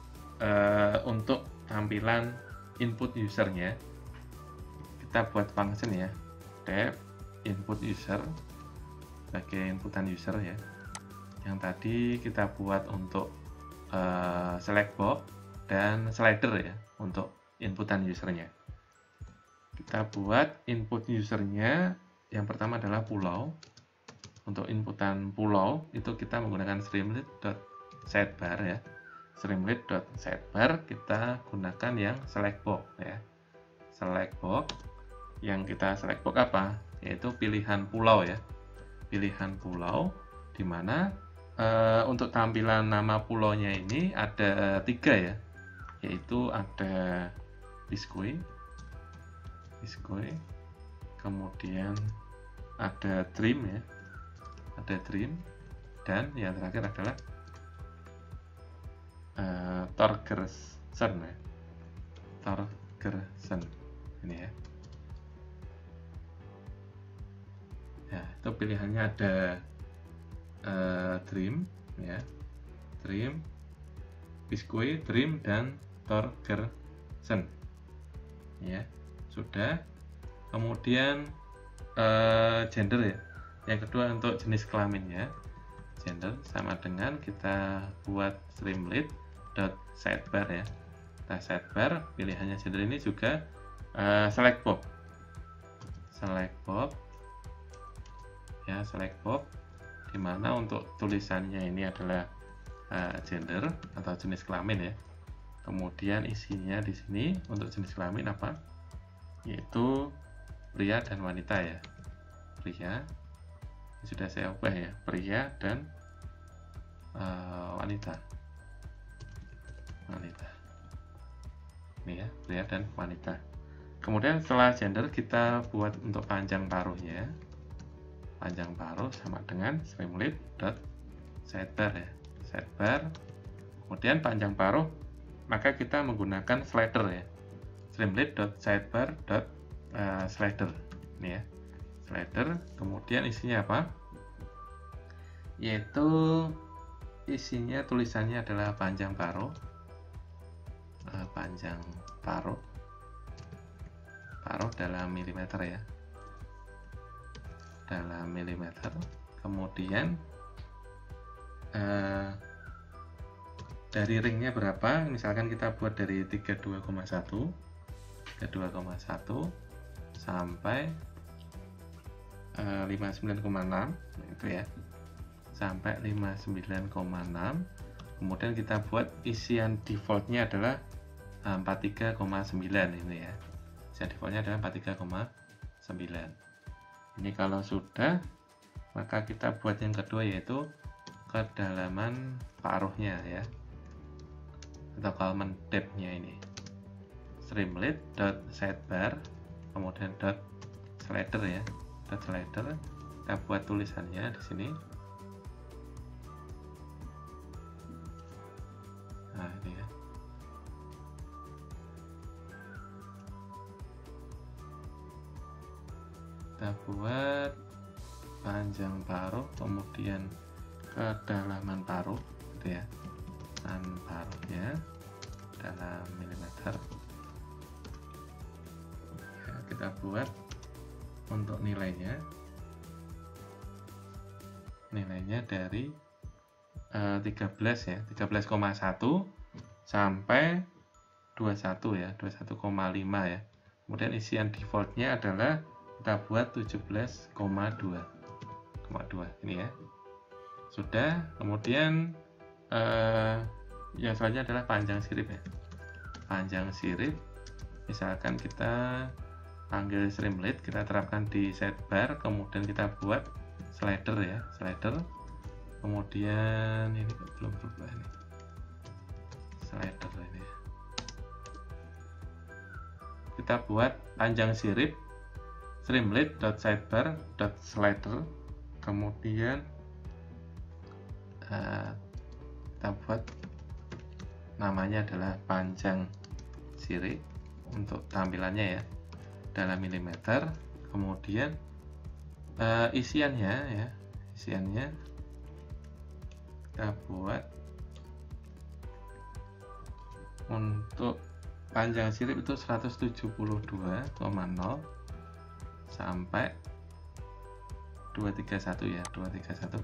untuk tampilan input usernya kita buat function ya, def input user sebagai inputan user ya, yang tadi kita buat untuk select box dan slider ya untuk inputan usernya. Kita buat input usernya, yang pertama adalah pulau. Untuk inputan pulau itu kita menggunakan streamlit.setbar ya. Streamlit.setbar kita gunakan yang select box ya. Select box, yang kita select box apa? Yaitu pilihan pulau ya. Pilihan pulau, dimana untuk tampilan nama pulaunya ini ada 3 ya, yaitu ada biskuit, kemudian ada trim ya, dan yang terakhir adalah Torgersen ya, Torgersen ini ya. Ya, itu pilihannya ada trim ya, trim, biskuit, trim, dan Torgersen ya. Sudah. Kemudian gender ya, yang kedua untuk jenis kelaminnya, gender sama dengan kita buat streamlit.setbar ya. Kita setbar, pilihannya gender ini juga select box ya, select box, dimana untuk tulisannya ini adalah gender atau jenis kelamin ya. Kemudian isinya di sini untuk jenis kelamin apa? Yaitu pria dan wanita ya. Pria, ini sudah saya ubah ya, pria dan wanita. Ini ya, pria dan wanita. Kemudian setelah gender kita buat untuk panjang paruhnya. Panjang paruh sama dengan streamlit.setbar ya. Setbar. Kemudian panjang paruh, maka kita menggunakan slider ya. Streamlit.setbar.slider ini ya, slider. Kemudian isinya apa? Yaitu isinya tulisannya adalah panjang paruh, paruh dalam milimeter ya, dalam milimeter. Kemudian dari ringnya berapa? Misalkan kita buat dari 32,1 sampai 59,6 itu ya, sampai 59,6. Kemudian kita buat isian defaultnya adalah 43,9 ini ya. Isian defaultnya adalah 43,9. Ini kalau sudah, maka kita buat yang kedua yaitu kedalaman paruhnya ya, atau column depth-nya ini. Streamlit.setbar, kemudian .slider ya, .slider. Kita buat tulisannya di sini. Nah, ini ya. Kita buat panjang paruh, kemudian kedalaman paruh gitu ya. Dan paruhnya dalam milimeter ya, kita buat untuk nilainya dari 13 ya, 13,1 sampai 21 ya, 21,5 ya. Kemudian isian defaultnya adalah kita buat 17,2 ini ya. Sudah. Kemudian yang selanjutnya adalah panjang sirip ya. Panjang sirip, misalkan kita panggil streamlit, kita terapkan di setbar, kemudian kita buat slider ya, slider. Kemudian ini belum berubah nih, slider ini. Kita buat panjang sirip streamlit.setbar.slider, kemudian kita buat namanya adalah panjang sirip untuk tampilannya ya, dalam milimeter. Kemudian isiannya ya, isiannya kita buat untuk panjang sirip itu 172,0 sampai 231 ya,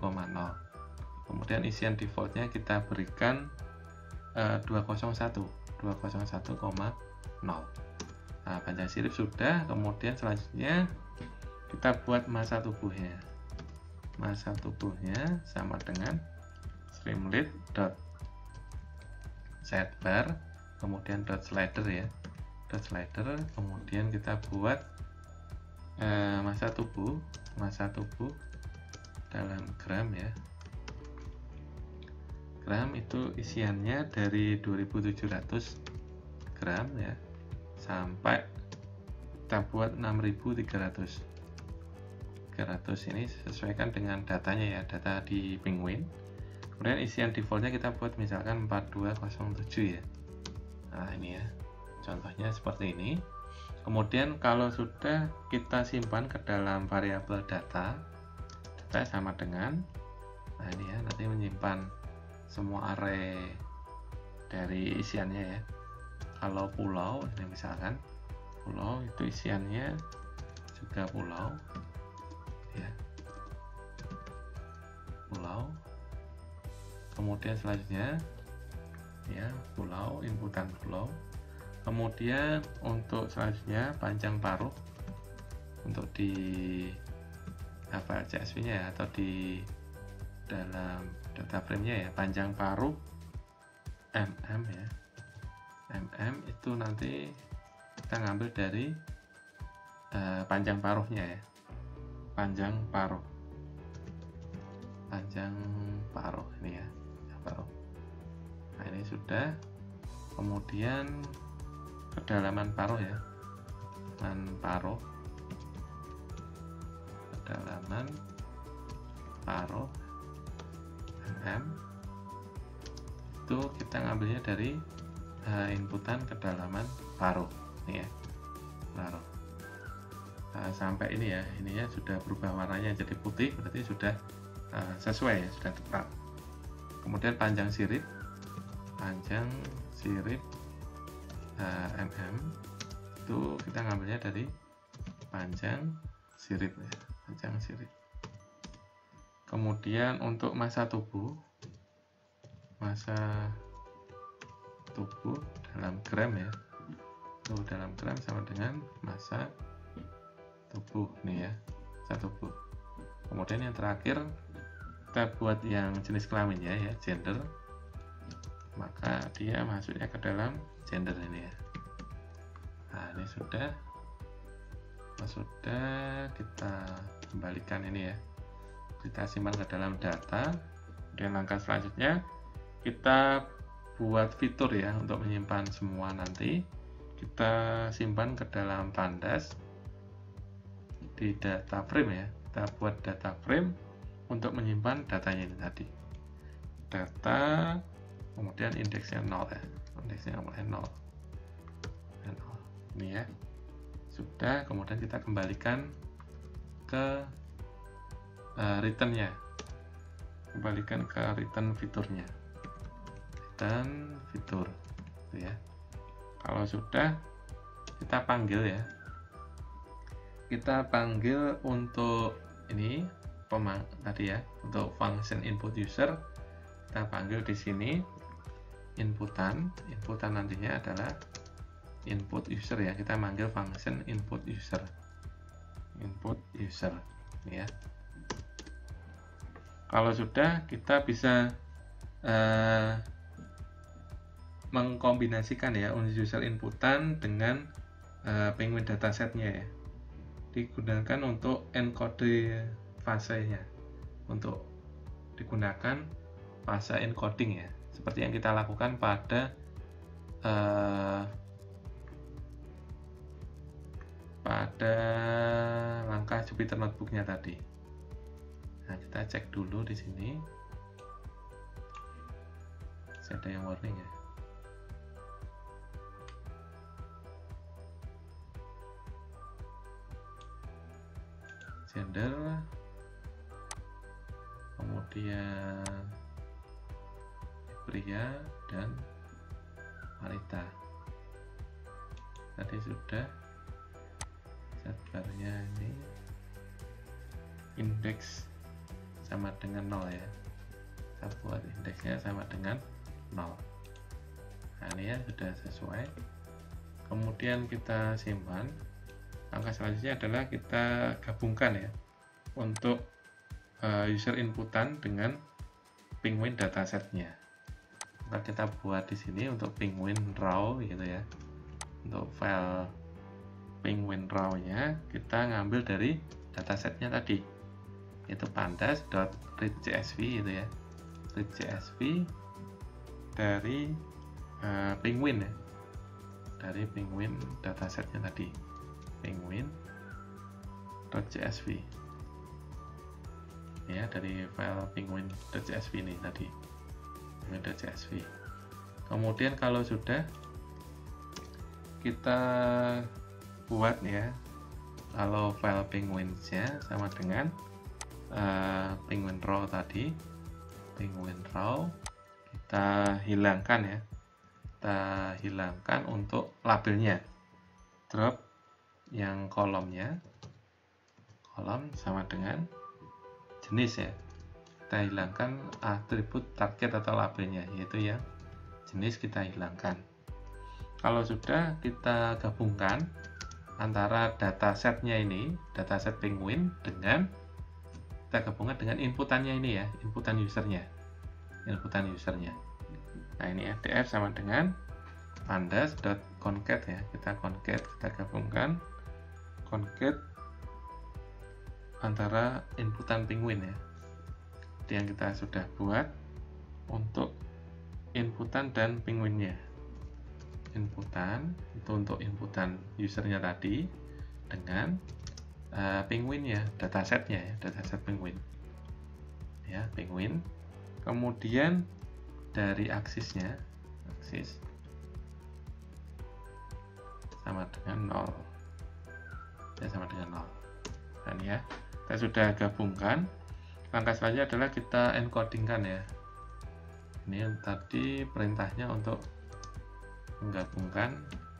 231,0. Kemudian isian defaultnya kita berikan 201 201,0. Nah, panjang sirip sudah. Kemudian selanjutnya kita buat massa tubuhnya. Massa tubuhnya sama dengan streamlit dot sidebar, kemudian dot slider ya, dot slider. Kemudian kita buat massa tubuh dalam gram ya. Gram itu isiannya dari 2700 gram ya sampai kita buat 6300. 300 ini sesuaikan dengan datanya ya, data di Penguin. Kemudian isian defaultnya kita buat misalkan 4207 ya. Nah ini ya, contohnya seperti ini. Kemudian kalau sudah kita simpan ke dalam variabel data sama dengan, nah ini ya, nanti menyimpan semua array dari isiannya ya. Kalau pulau, ini misalkan pulau itu isiannya juga pulau ya, pulau. Kemudian selanjutnya ya, pulau, inputan pulau. Kemudian untuk selanjutnya panjang paruh untuk di CSV nya ya, atau di dalam data frame-nya ya, panjang paruh mm ya. Mm itu nanti kita ngambil dari panjang paruhnya ya, panjang paruh ini ya, paruh. Nah ini sudah. Kemudian kedalaman paruh ya, kedalaman paruh mm itu kita ngambilnya dari inputan kedalaman paruh ini ya, paruh. Sampai ini ya, ininya sudah berubah warnanya jadi putih, berarti sudah sesuai ya, sudah tepat. Kemudian panjang sirip mm itu kita ngambilnya dari panjang sirip ya, panjang sirip. Kemudian untuk massa tubuh dalam gram ya, itu dalam gram sama dengan massa tubuh nih ya, massa tubuh. Kemudian yang terakhir kita buat yang jenis kelamin ya, gender, maka dia masuknya ke dalam gender ini ya. Nah ini sudah kita kembalikan ini ya, kita simpan ke dalam data. Dan langkah selanjutnya kita buat fitur ya untuk menyimpan semua. Nanti kita simpan ke dalam pandas di data frame ya, kita buat data frame untuk menyimpan datanya ini tadi, data, kemudian indeksnya 0 ya, indeksnya mulai 0 ini ya, sudah. Kemudian kita kembalikan ke return-nya, kembalikan ke return fiturnya, return fitur gitu ya. Kalau sudah, kita panggil ya, kita panggil untuk ini tadi ya, untuk function input user kita panggil di sini inputan nantinya adalah input user ya, kita manggil function input user ini ya. Kalau sudah, kita bisa mengkombinasikan ya user inputan dengan Penguin datasetnya ya, digunakan untuk encode fasenya, untuk digunakan fase encoding ya, seperti yang kita lakukan pada langkah Jupyter Notebook-nya tadi. Nah, kita cek dulu di sini. Ada yang warning ya. Gender, kemudian pria dan wanita. Tadi sudah. Sidebar-nya ini indeks sama dengan 0 ya, kita buat indeksnya sama dengan 0. Nah, ini ya sudah sesuai. Kemudian kita simpan. Langkah selanjutnya adalah kita gabungkan ya untuk user inputan dengan penguin datasetnya. Maka kita buat di sini untuk penguin raw gitu ya. Untuk file penguin raw-nya kita ngambil dari datasetnya tadi, yaitu pandas.readcsv gitu ya. Readcsv dari penguin ya. Dari penguin datasetnya tadi. Penguin.csv. Ya, dari file penguin.csv ini tadi. Penguin.csv. Kemudian kalau sudah kita buat ya, kalau file penguin-nya sama dengan penguin raw tadi, penguin raw kita hilangkan ya, kita hilangkan untuk labelnya, drop yang kolomnya, kolom sama dengan jenis ya, kita hilangkan atribut target atau labelnya, yaitu yang jenis kita hilangkan. Kalau sudah, kita gabungkan antara datasetnya ini, dataset penguin, dengan kita gabungkan dengan inputannya ini ya, inputan usernya. Nah ini ya, df sama dengan pandas.concat ya, kita gabungkan concat antara inputan penguin ya, yang kita sudah buat untuk inputan dan penguinnya. Inputan itu untuk inputan usernya tadi dengan penguinnya, datasetnya ya, dataset penguin ya, penguin. Kemudian dari aksisnya, aksis sama dengan 0 ya, sama dengan 0. Dan ya, kita sudah gabungkan. Langkah selanjutnya adalah kita encodingkan ya. Ini tadi perintahnya untuk menggabungkan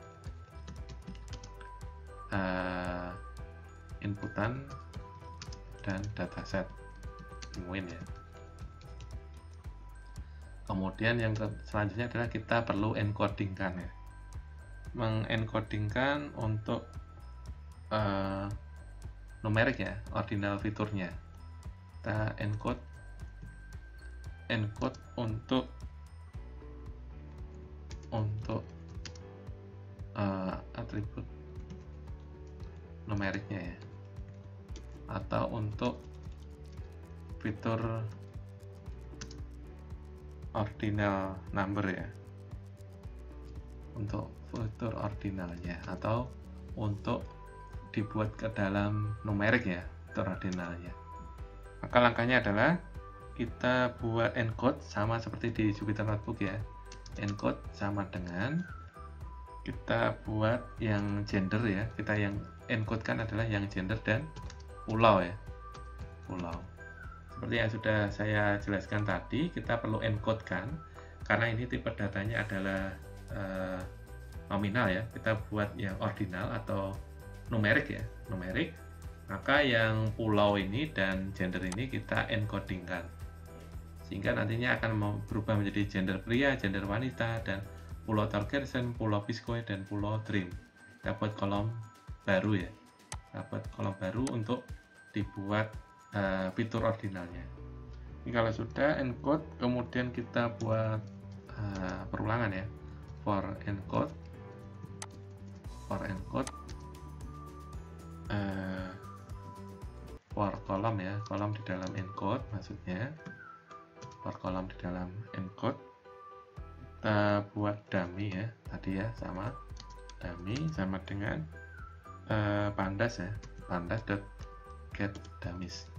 inputan dan dataset penguin ya. Kemudian yang selanjutnya adalah kita perlu encodingkan ya, mengencodingkan untuk numerik ya, ordinal fiturnya. Kita encode untuk atribut numeriknya ya, atau untuk fitur ordinal number ya, untuk fitur ordinalnya, atau untuk dibuat ke dalam numerik ya, fitur ordinalnya. Maka langkahnya adalah kita buat encode sama seperti di Jupyter Notebook ya. Encode sama dengan kita buat yang gender ya, kita yang encodekan adalah yang gender dan pulau ya, pulau. Seperti yang sudah saya jelaskan tadi, kita perlu encodekan karena ini tipe datanya adalah nominal ya. Kita buat yang ordinal atau numerik ya, numerik. Maka yang pulau ini dan gender ini kita encodingkan, sehingga nantinya akan berubah menjadi gender pria, gender wanita, dan pulau Torgersen, pulau Piscoe, dan pulau Dream. Kita buat kolom baru ya, kita buat kolom baru untuk dibuat fitur ordinalnya. Ini kalau sudah encode, kemudian kita buat perulangan ya, for encode for kolom ya, kolom di dalam encode maksudnya, for kolom di dalam encode. Kita buat dummy ya, tadi ya, sama dummy sama dengan pandas ya, pandas.get dummies.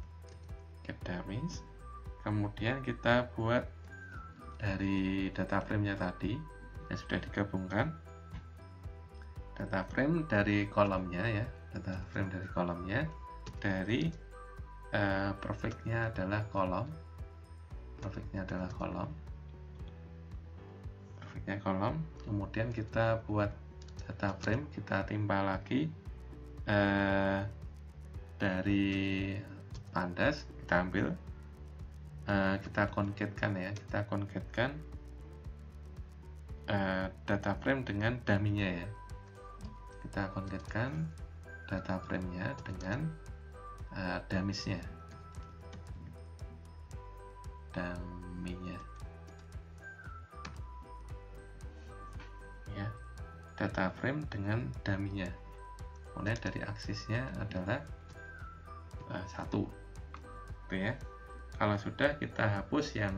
Kemudian kita buat dari data frame-nya tadi yang sudah digabungkan, data frame dari kolomnya ya, data frame dari kolomnya, dari prefix-nya adalah kolom, kemudian kita buat data frame, kita timpa lagi dari pandas, kita ambil, kita concatkan ya, kita concatkan data frame dengan dummy-nya ya. Kita concatekan data frame-nya dengan dummies-nya, ya, data frame dengan dummy-nya. Kemudian dari aksisnya adalah 1, gitu ya. Kalau sudah, kita hapus yang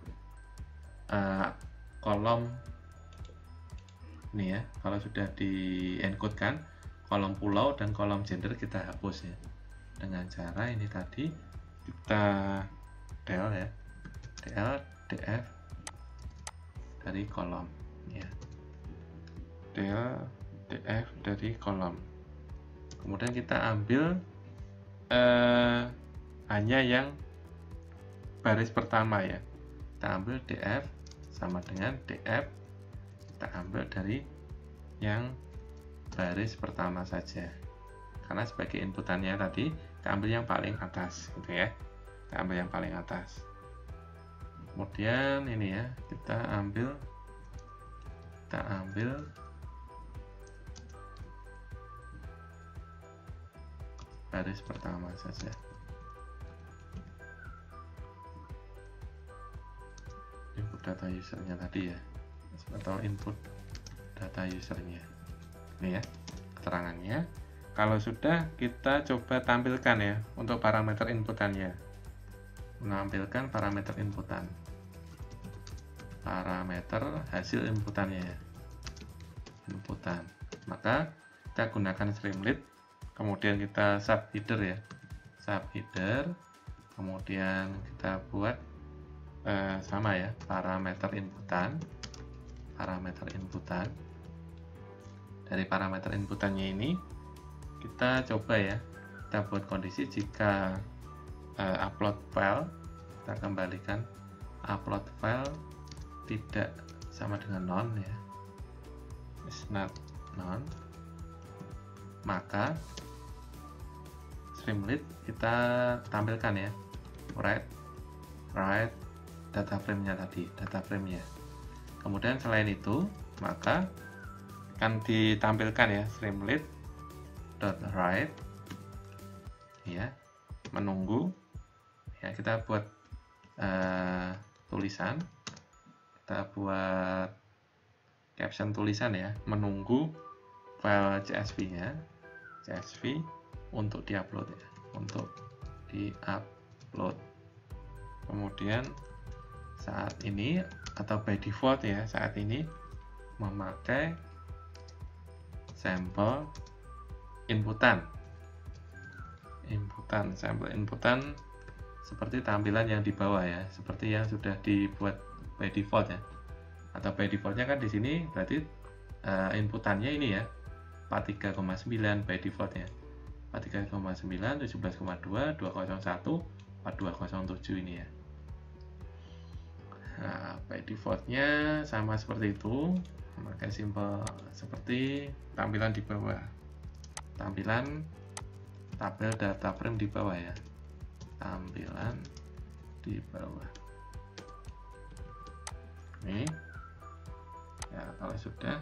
kolom ini ya. Kalau sudah di encode kan, kolom pulau dan kolom gender kita hapus ya, dengan cara ini tadi kita del ya, del df dari kolom ya, del df dari kolom. Kemudian kita ambil hanya yang baris pertama ya, kita ambil df sama dengan df, kita ambil dari yang baris pertama saja, karena sebagai inputannya tadi kita ambil yang paling atas gitu ya, kita ambil yang paling atas. Kemudian ini ya, kita ambil baris pertama saja. Input data usernya tadi ya, atau input data usernya ini ya keterangannya. Kalau sudah, kita coba tampilkan ya untuk parameter inputannya, menampilkan parameter inputan, parameter hasil inputannya ya, inputan. Maka kita gunakan Streamlit, kemudian kita subheader ya, subheader, kemudian kita buat sama ya, parameter inputan. Dari parameter inputannya ini kita coba ya, kita buat kondisi jika upload file, kita kembalikan upload file tidak sama dengan none ya, is not none, maka Streamlit kita tampilkan ya, write data frame-nya tadi, data frame-nya. Kemudian selain itu, maka akan ditampilkan ya Streamlit.write ya, menunggu ya, kita buat tulisan, kita buat caption tulisan ya, menunggu file CSV-nya, CSV untuk diupload ya, untuk diupload. Kemudian saat ini atau by default ya, saat ini memakai sampel inputan, sampel inputan seperti tampilan yang di bawah ya, seperti yang sudah dibuat by default ya, atau by defaultnya kan di sini berarti inputannya ini ya 43,9 by default ya, 43,9, 17,2, 201, 4207 ini ya. Nah, by defaultnya sama seperti itu, memakai simbol seperti tampilan di bawah, tampilan tabel data frame di bawah ya, tampilan di bawah ini ya. Kalau sudah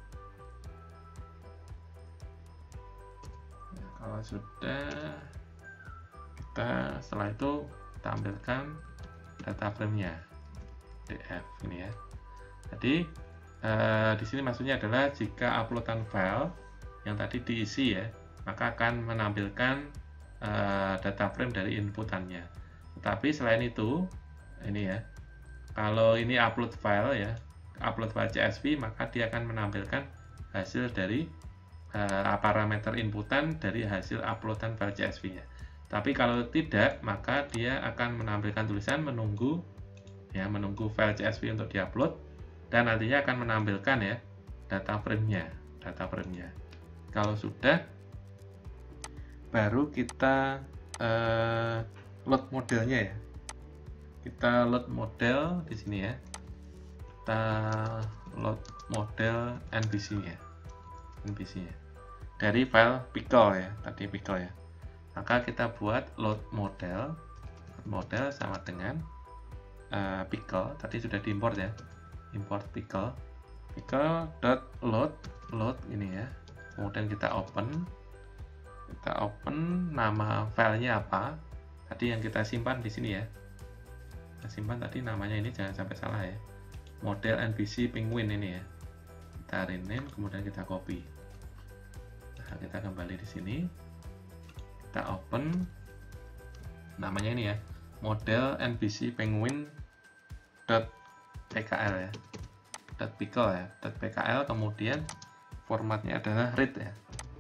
kita setelah itu tampilkan data frame-nya df ini ya. Jadi di sini maksudnya adalah jika uploadan file yang tadi diisi ya, maka akan menampilkan data frame dari inputannya. Tetapi selain itu ini ya, kalau ini upload file ya, upload file CSV, maka dia akan menampilkan hasil dari parameter inputan dari hasil uploadan file CSV-nya. Tapi kalau tidak, maka dia akan menampilkan tulisan menunggu ya, menunggu file CSV untuk diupload, dan nantinya akan menampilkan ya data frame-nya, Kalau sudah, baru kita load modelnya ya. Kita load model di sini ya. Kita load model NBC-nya. Dari file pickle ya, tadi pickle ya. Maka kita buat load model sama dengan pickle, tadi sudah diimport ya, import pickle pickle.load ini ya. Kemudian kita open nama filenya apa tadi yang kita simpan di sini ya. Kita simpan tadi namanya ini, jangan sampai salah ya, model NPC penguin ini ya. Kita rename, kemudian kita copy. Nah, kita kembali di sini, kita open namanya ini ya, model NPC penguin .pkl ya, .pickle ya, .pkl, kemudian formatnya adalah read ya,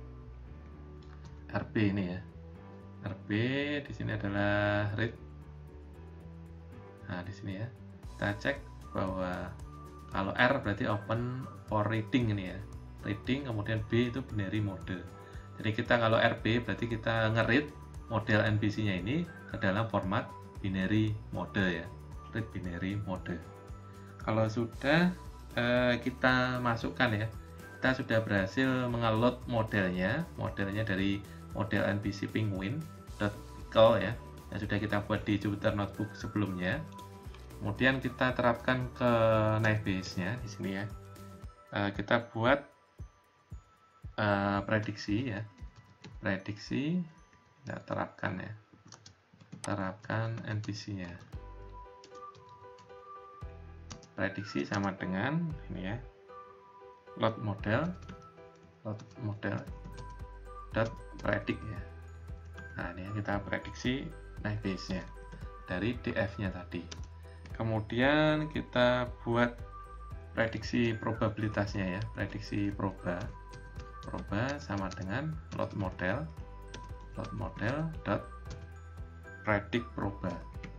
RB ini ya, RB di sini adalah read. Nah, di sini ya, kita cek bahwa kalau R berarti open for reading ini ya, reading, kemudian B itu binary mode. Jadi kita kalau RB berarti kita nge-read model NPC-nya ini ke dalam format binary mode ya, read binary mode. Kalau sudah kita masukkan ya, kita sudah berhasil mengeload modelnya dari model NPC penguin.pickle ya, yang sudah kita buat di Jupyter Notebook sebelumnya. Kemudian kita terapkan ke Naive-Bayes-nya di sini ya. Kita buat prediksi ya, prediksi, kita terapkan ya, terapkan NPC-nya. Prediksi sama dengan ini ya, load model dot predict ya. Nah, ini kita prediksi Naive-Bayes-nya dari DF-nya tadi. Kemudian kita buat prediksi probabilitasnya ya, prediksi proba sama dengan load model dot predict proba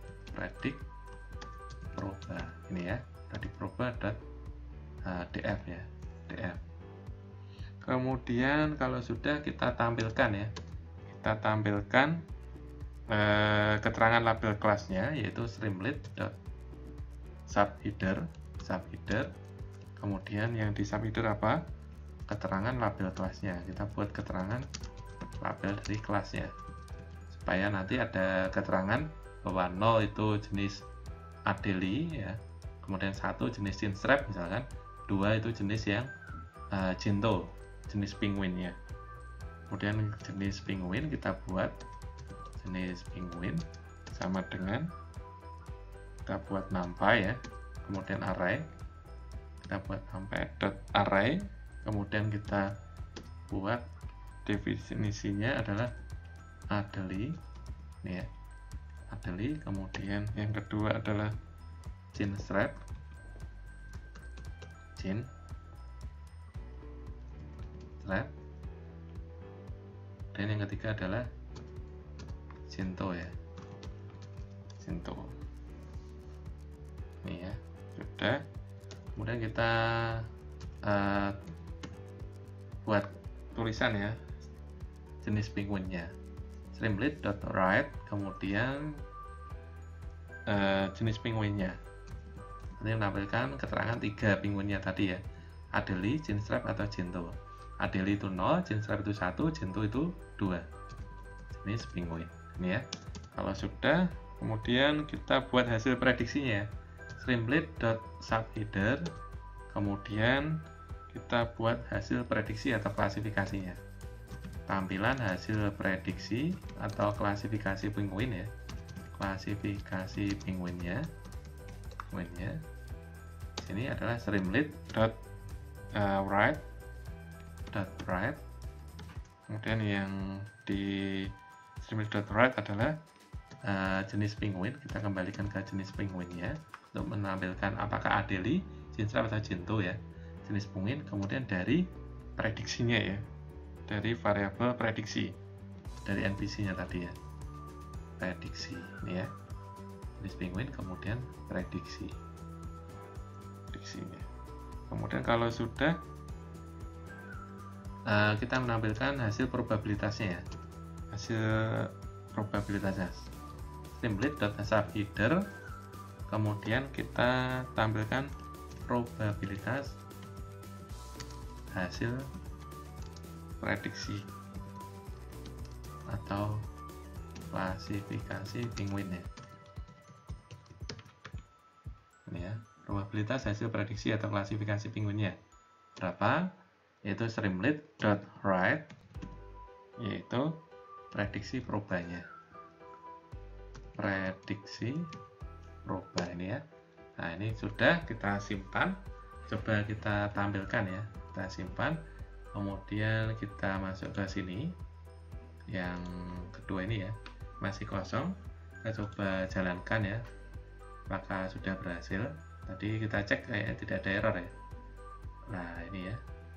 ini ya, predict proba dot df ya, df. Kemudian kalau sudah kita tampilkan ya, kita tampilkan keterangan label kelasnya, yaitu streamlit.subheader. Kemudian yang di subheader apa? Keterangan label kelasnya. Kita buat keterangan label dari kelasnya, supaya nanti ada keterangan bahwa 0 itu jenis Adelie ya, kemudian 1 jenis Chinstrap misalkan, 2 itu jenis yang Gento, jenis penguin ya. Kemudian jenis penguin kita buat jenis penguin sama dengan, kita buat numpy ya, kemudian array, kita buat numpy.array, kemudian kita buat definisinya adalah Adelie ini ya, Adelie. Kemudian yang kedua adalah Chinstrap, dan yang ketiga adalah Gento ya, Gento ini ya, sudah. Kemudian kita buat tulisan ya, jenis penguinnya, streamlit.write, kemudian jenis penguinnya. Nanti menampilkan keterangan 3 penguinnya tadi ya, Adelie, Chinstrap atau Gento. Adelie itu 0, Chinstrap itu 1, Gento itu 2. Jenis penguin ini ya. Kalau sudah, kemudian kita buat hasil prediksinya, streamlit.subheader, kemudian kita buat hasil prediksi atau klasifikasinya, tampilan hasil prediksi atau klasifikasi penguin ya, klasifikasi penguinnya sini adalah streamlit.write. Kemudian yang di streamlit.write adalah jenis penguin, kita kembalikan ke jenis penguinnya untuk menampilkan apakah Adelie, Chinstrap atau Gento ya, jenis penguin. Kemudian dari prediksinya ya, dari variabel prediksi dari NPC-nya tadi ya, prediksi ini ya, jenis penguin, kemudian prediksinya. Kemudian kalau sudah, kita menampilkan hasil probabilitasnya ya, hasil probabilitasnya, streamlit.subheader, kemudian kita tampilkan probabilitas hasil prediksi atau klasifikasi penguinnya ini ya, probabilitas probabilitas hasil prediksi atau klasifikasi penguinnya. Berapa? Yaitu streamlit.right, yaitu prediksi probanya. Prediksi proba ini ya. Nah, ini sudah kita simpan. Coba kita tampilkan ya. Kita simpan. Kemudian kita masuk ke sini. Yang kedua ini ya. Masih kosong. Kita coba jalankan ya. Maka sudah berhasil. Tadi kita cek kayak tidak ada error ya. Nah, ini ya.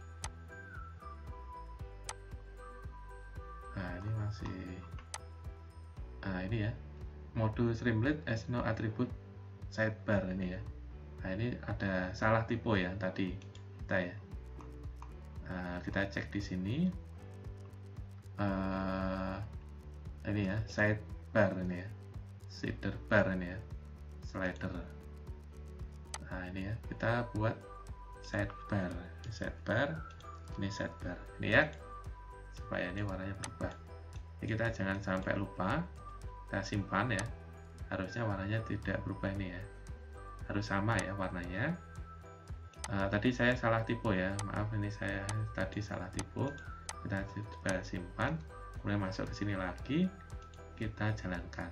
Nah, ini masih ini ya. Mode streamlit as no attribute sidebar ini ya. Nah, ini ada salah tipe ya tadi kita ya. Nah, kita cek di sini. Ini ya, sidebar ini ya. Slider bar ini ya. Slider. Nah, ini ya, kita buat sidebar. Ini sidebar. Ini ya. Supaya ini warnanya berubah. Jadi kita jangan sampai lupa. Kita simpan ya, harusnya warnanya tidak berubah ini ya, harus sama ya warnanya. Tadi saya salah tipe ya, maaf, ini saya tadi salah tipe. Kita coba simpan, kemudian masuk ke sini lagi, kita jalankan.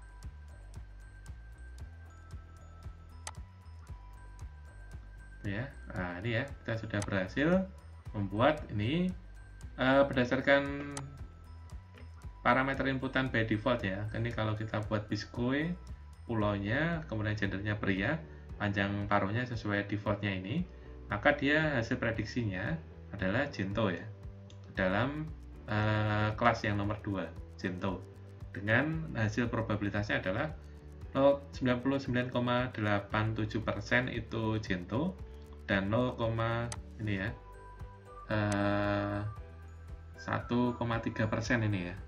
Ya, nah ini ya, kita sudah berhasil membuat ini berdasarkan parameter inputan by default ya. Ini kalau kita buat biskuit, pulaunya, kemudian gendernya pria, panjang paruhnya sesuai defaultnya ini, maka dia hasil prediksinya adalah Gento ya. Dalam kelas yang nomor 2, Gento. Dengan hasil probabilitasnya adalah 99,87% itu Gento dan 1,3% ini ya.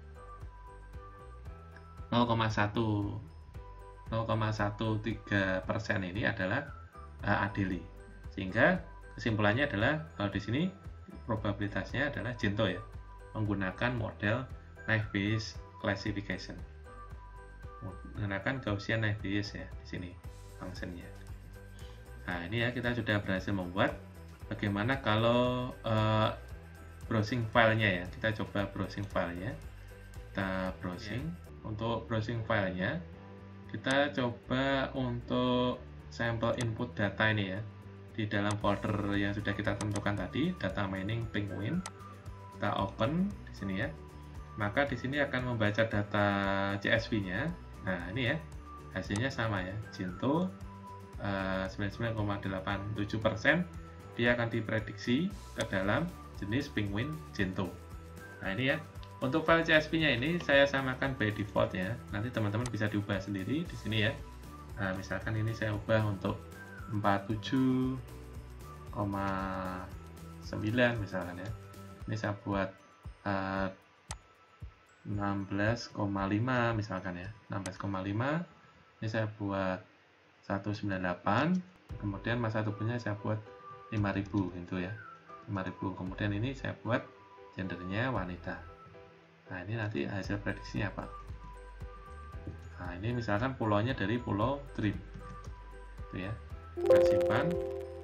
0,13% ini adalah Adeli. Sehingga kesimpulannya adalah kalau di sini probabilitasnya adalah Gento ya, menggunakan model Naive Bayes classification. Menggunakan Gaussian Naive Bayes ya di sini fungsinya. Nah, ini ya, kita sudah berhasil membuat. Bagaimana kalau browsing filenya ya? Kita coba browsing filenya. Kita browsing. Untuk browsing filenya, kita coba untuk sampel input data ini ya, di dalam folder yang sudah kita tentukan tadi, data mining penguin. Kita open di sini ya. Maka di sini akan membaca data CSV-nya. Nah, ini ya, hasilnya sama ya, Gento 99,87%. Dia akan diprediksi ke dalam jenis penguin Gento. Nah, ini ya. Untuk file CSV-nya ini saya samakan by default ya. Nanti teman-teman bisa diubah sendiri di sini ya. Nah, misalkan ini saya ubah untuk 47,9 misalkan ya. Ini saya buat 16,5 misalkan ya. 16,5. Ini saya buat 198. Kemudian masa tunggunya saya buat 5000 gitu ya. 5000. Kemudian ini saya buat gendernya wanita. Nah, ini nanti hasil prediksinya apa? Nah, ini misalkan pulaunya dari pulau Dream. Itu ya. Kita simpan.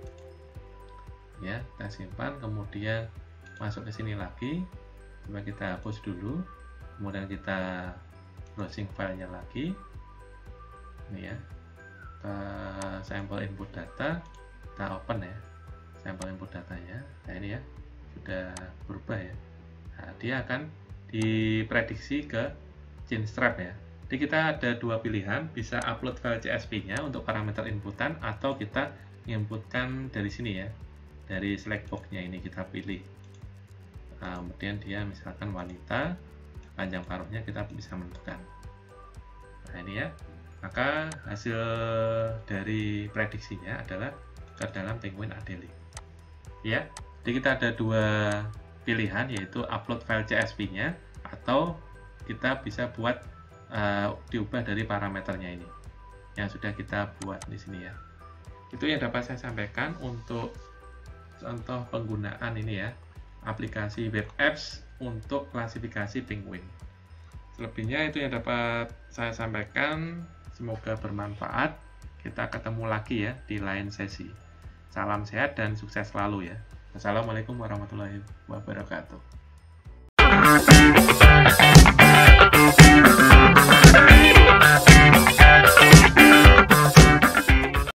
Ya, kita simpan, kemudian masuk ke sini lagi. Coba kita hapus dulu. Kemudian kita browsing filenya lagi. Ini ya. Kita sampel input data, kita open ya. Sampel input datanya. Nah, ini ya. Sudah berubah ya. Nah, dia akan diprediksi ke GenStrap ya. Jadi kita ada dua pilihan, bisa upload file CSV-nya untuk parameter inputan, atau kita inputkan dari sini ya, dari select box-nya ini kita pilih. Nah, kemudian dia misalkan wanita, panjang paruhnya kita bisa menentukan. Nah, ini ya, maka hasil dari prediksinya adalah ke dalam penguin Adeli. Ya, jadi kita ada dua pilihan, yaitu upload file CSV-nya atau kita bisa buat diubah dari parameternya ini yang sudah kita buat di sini ya. Itu yang dapat saya sampaikan untuk contoh penggunaan ini ya, aplikasi web apps untuk klasifikasi penguin. Selebihnya itu yang dapat saya sampaikan, semoga bermanfaat. Kita ketemu lagi ya di lain sesi. Salam sehat dan sukses selalu ya. Wassalamualaikum warahmatullahi wabarakatuh.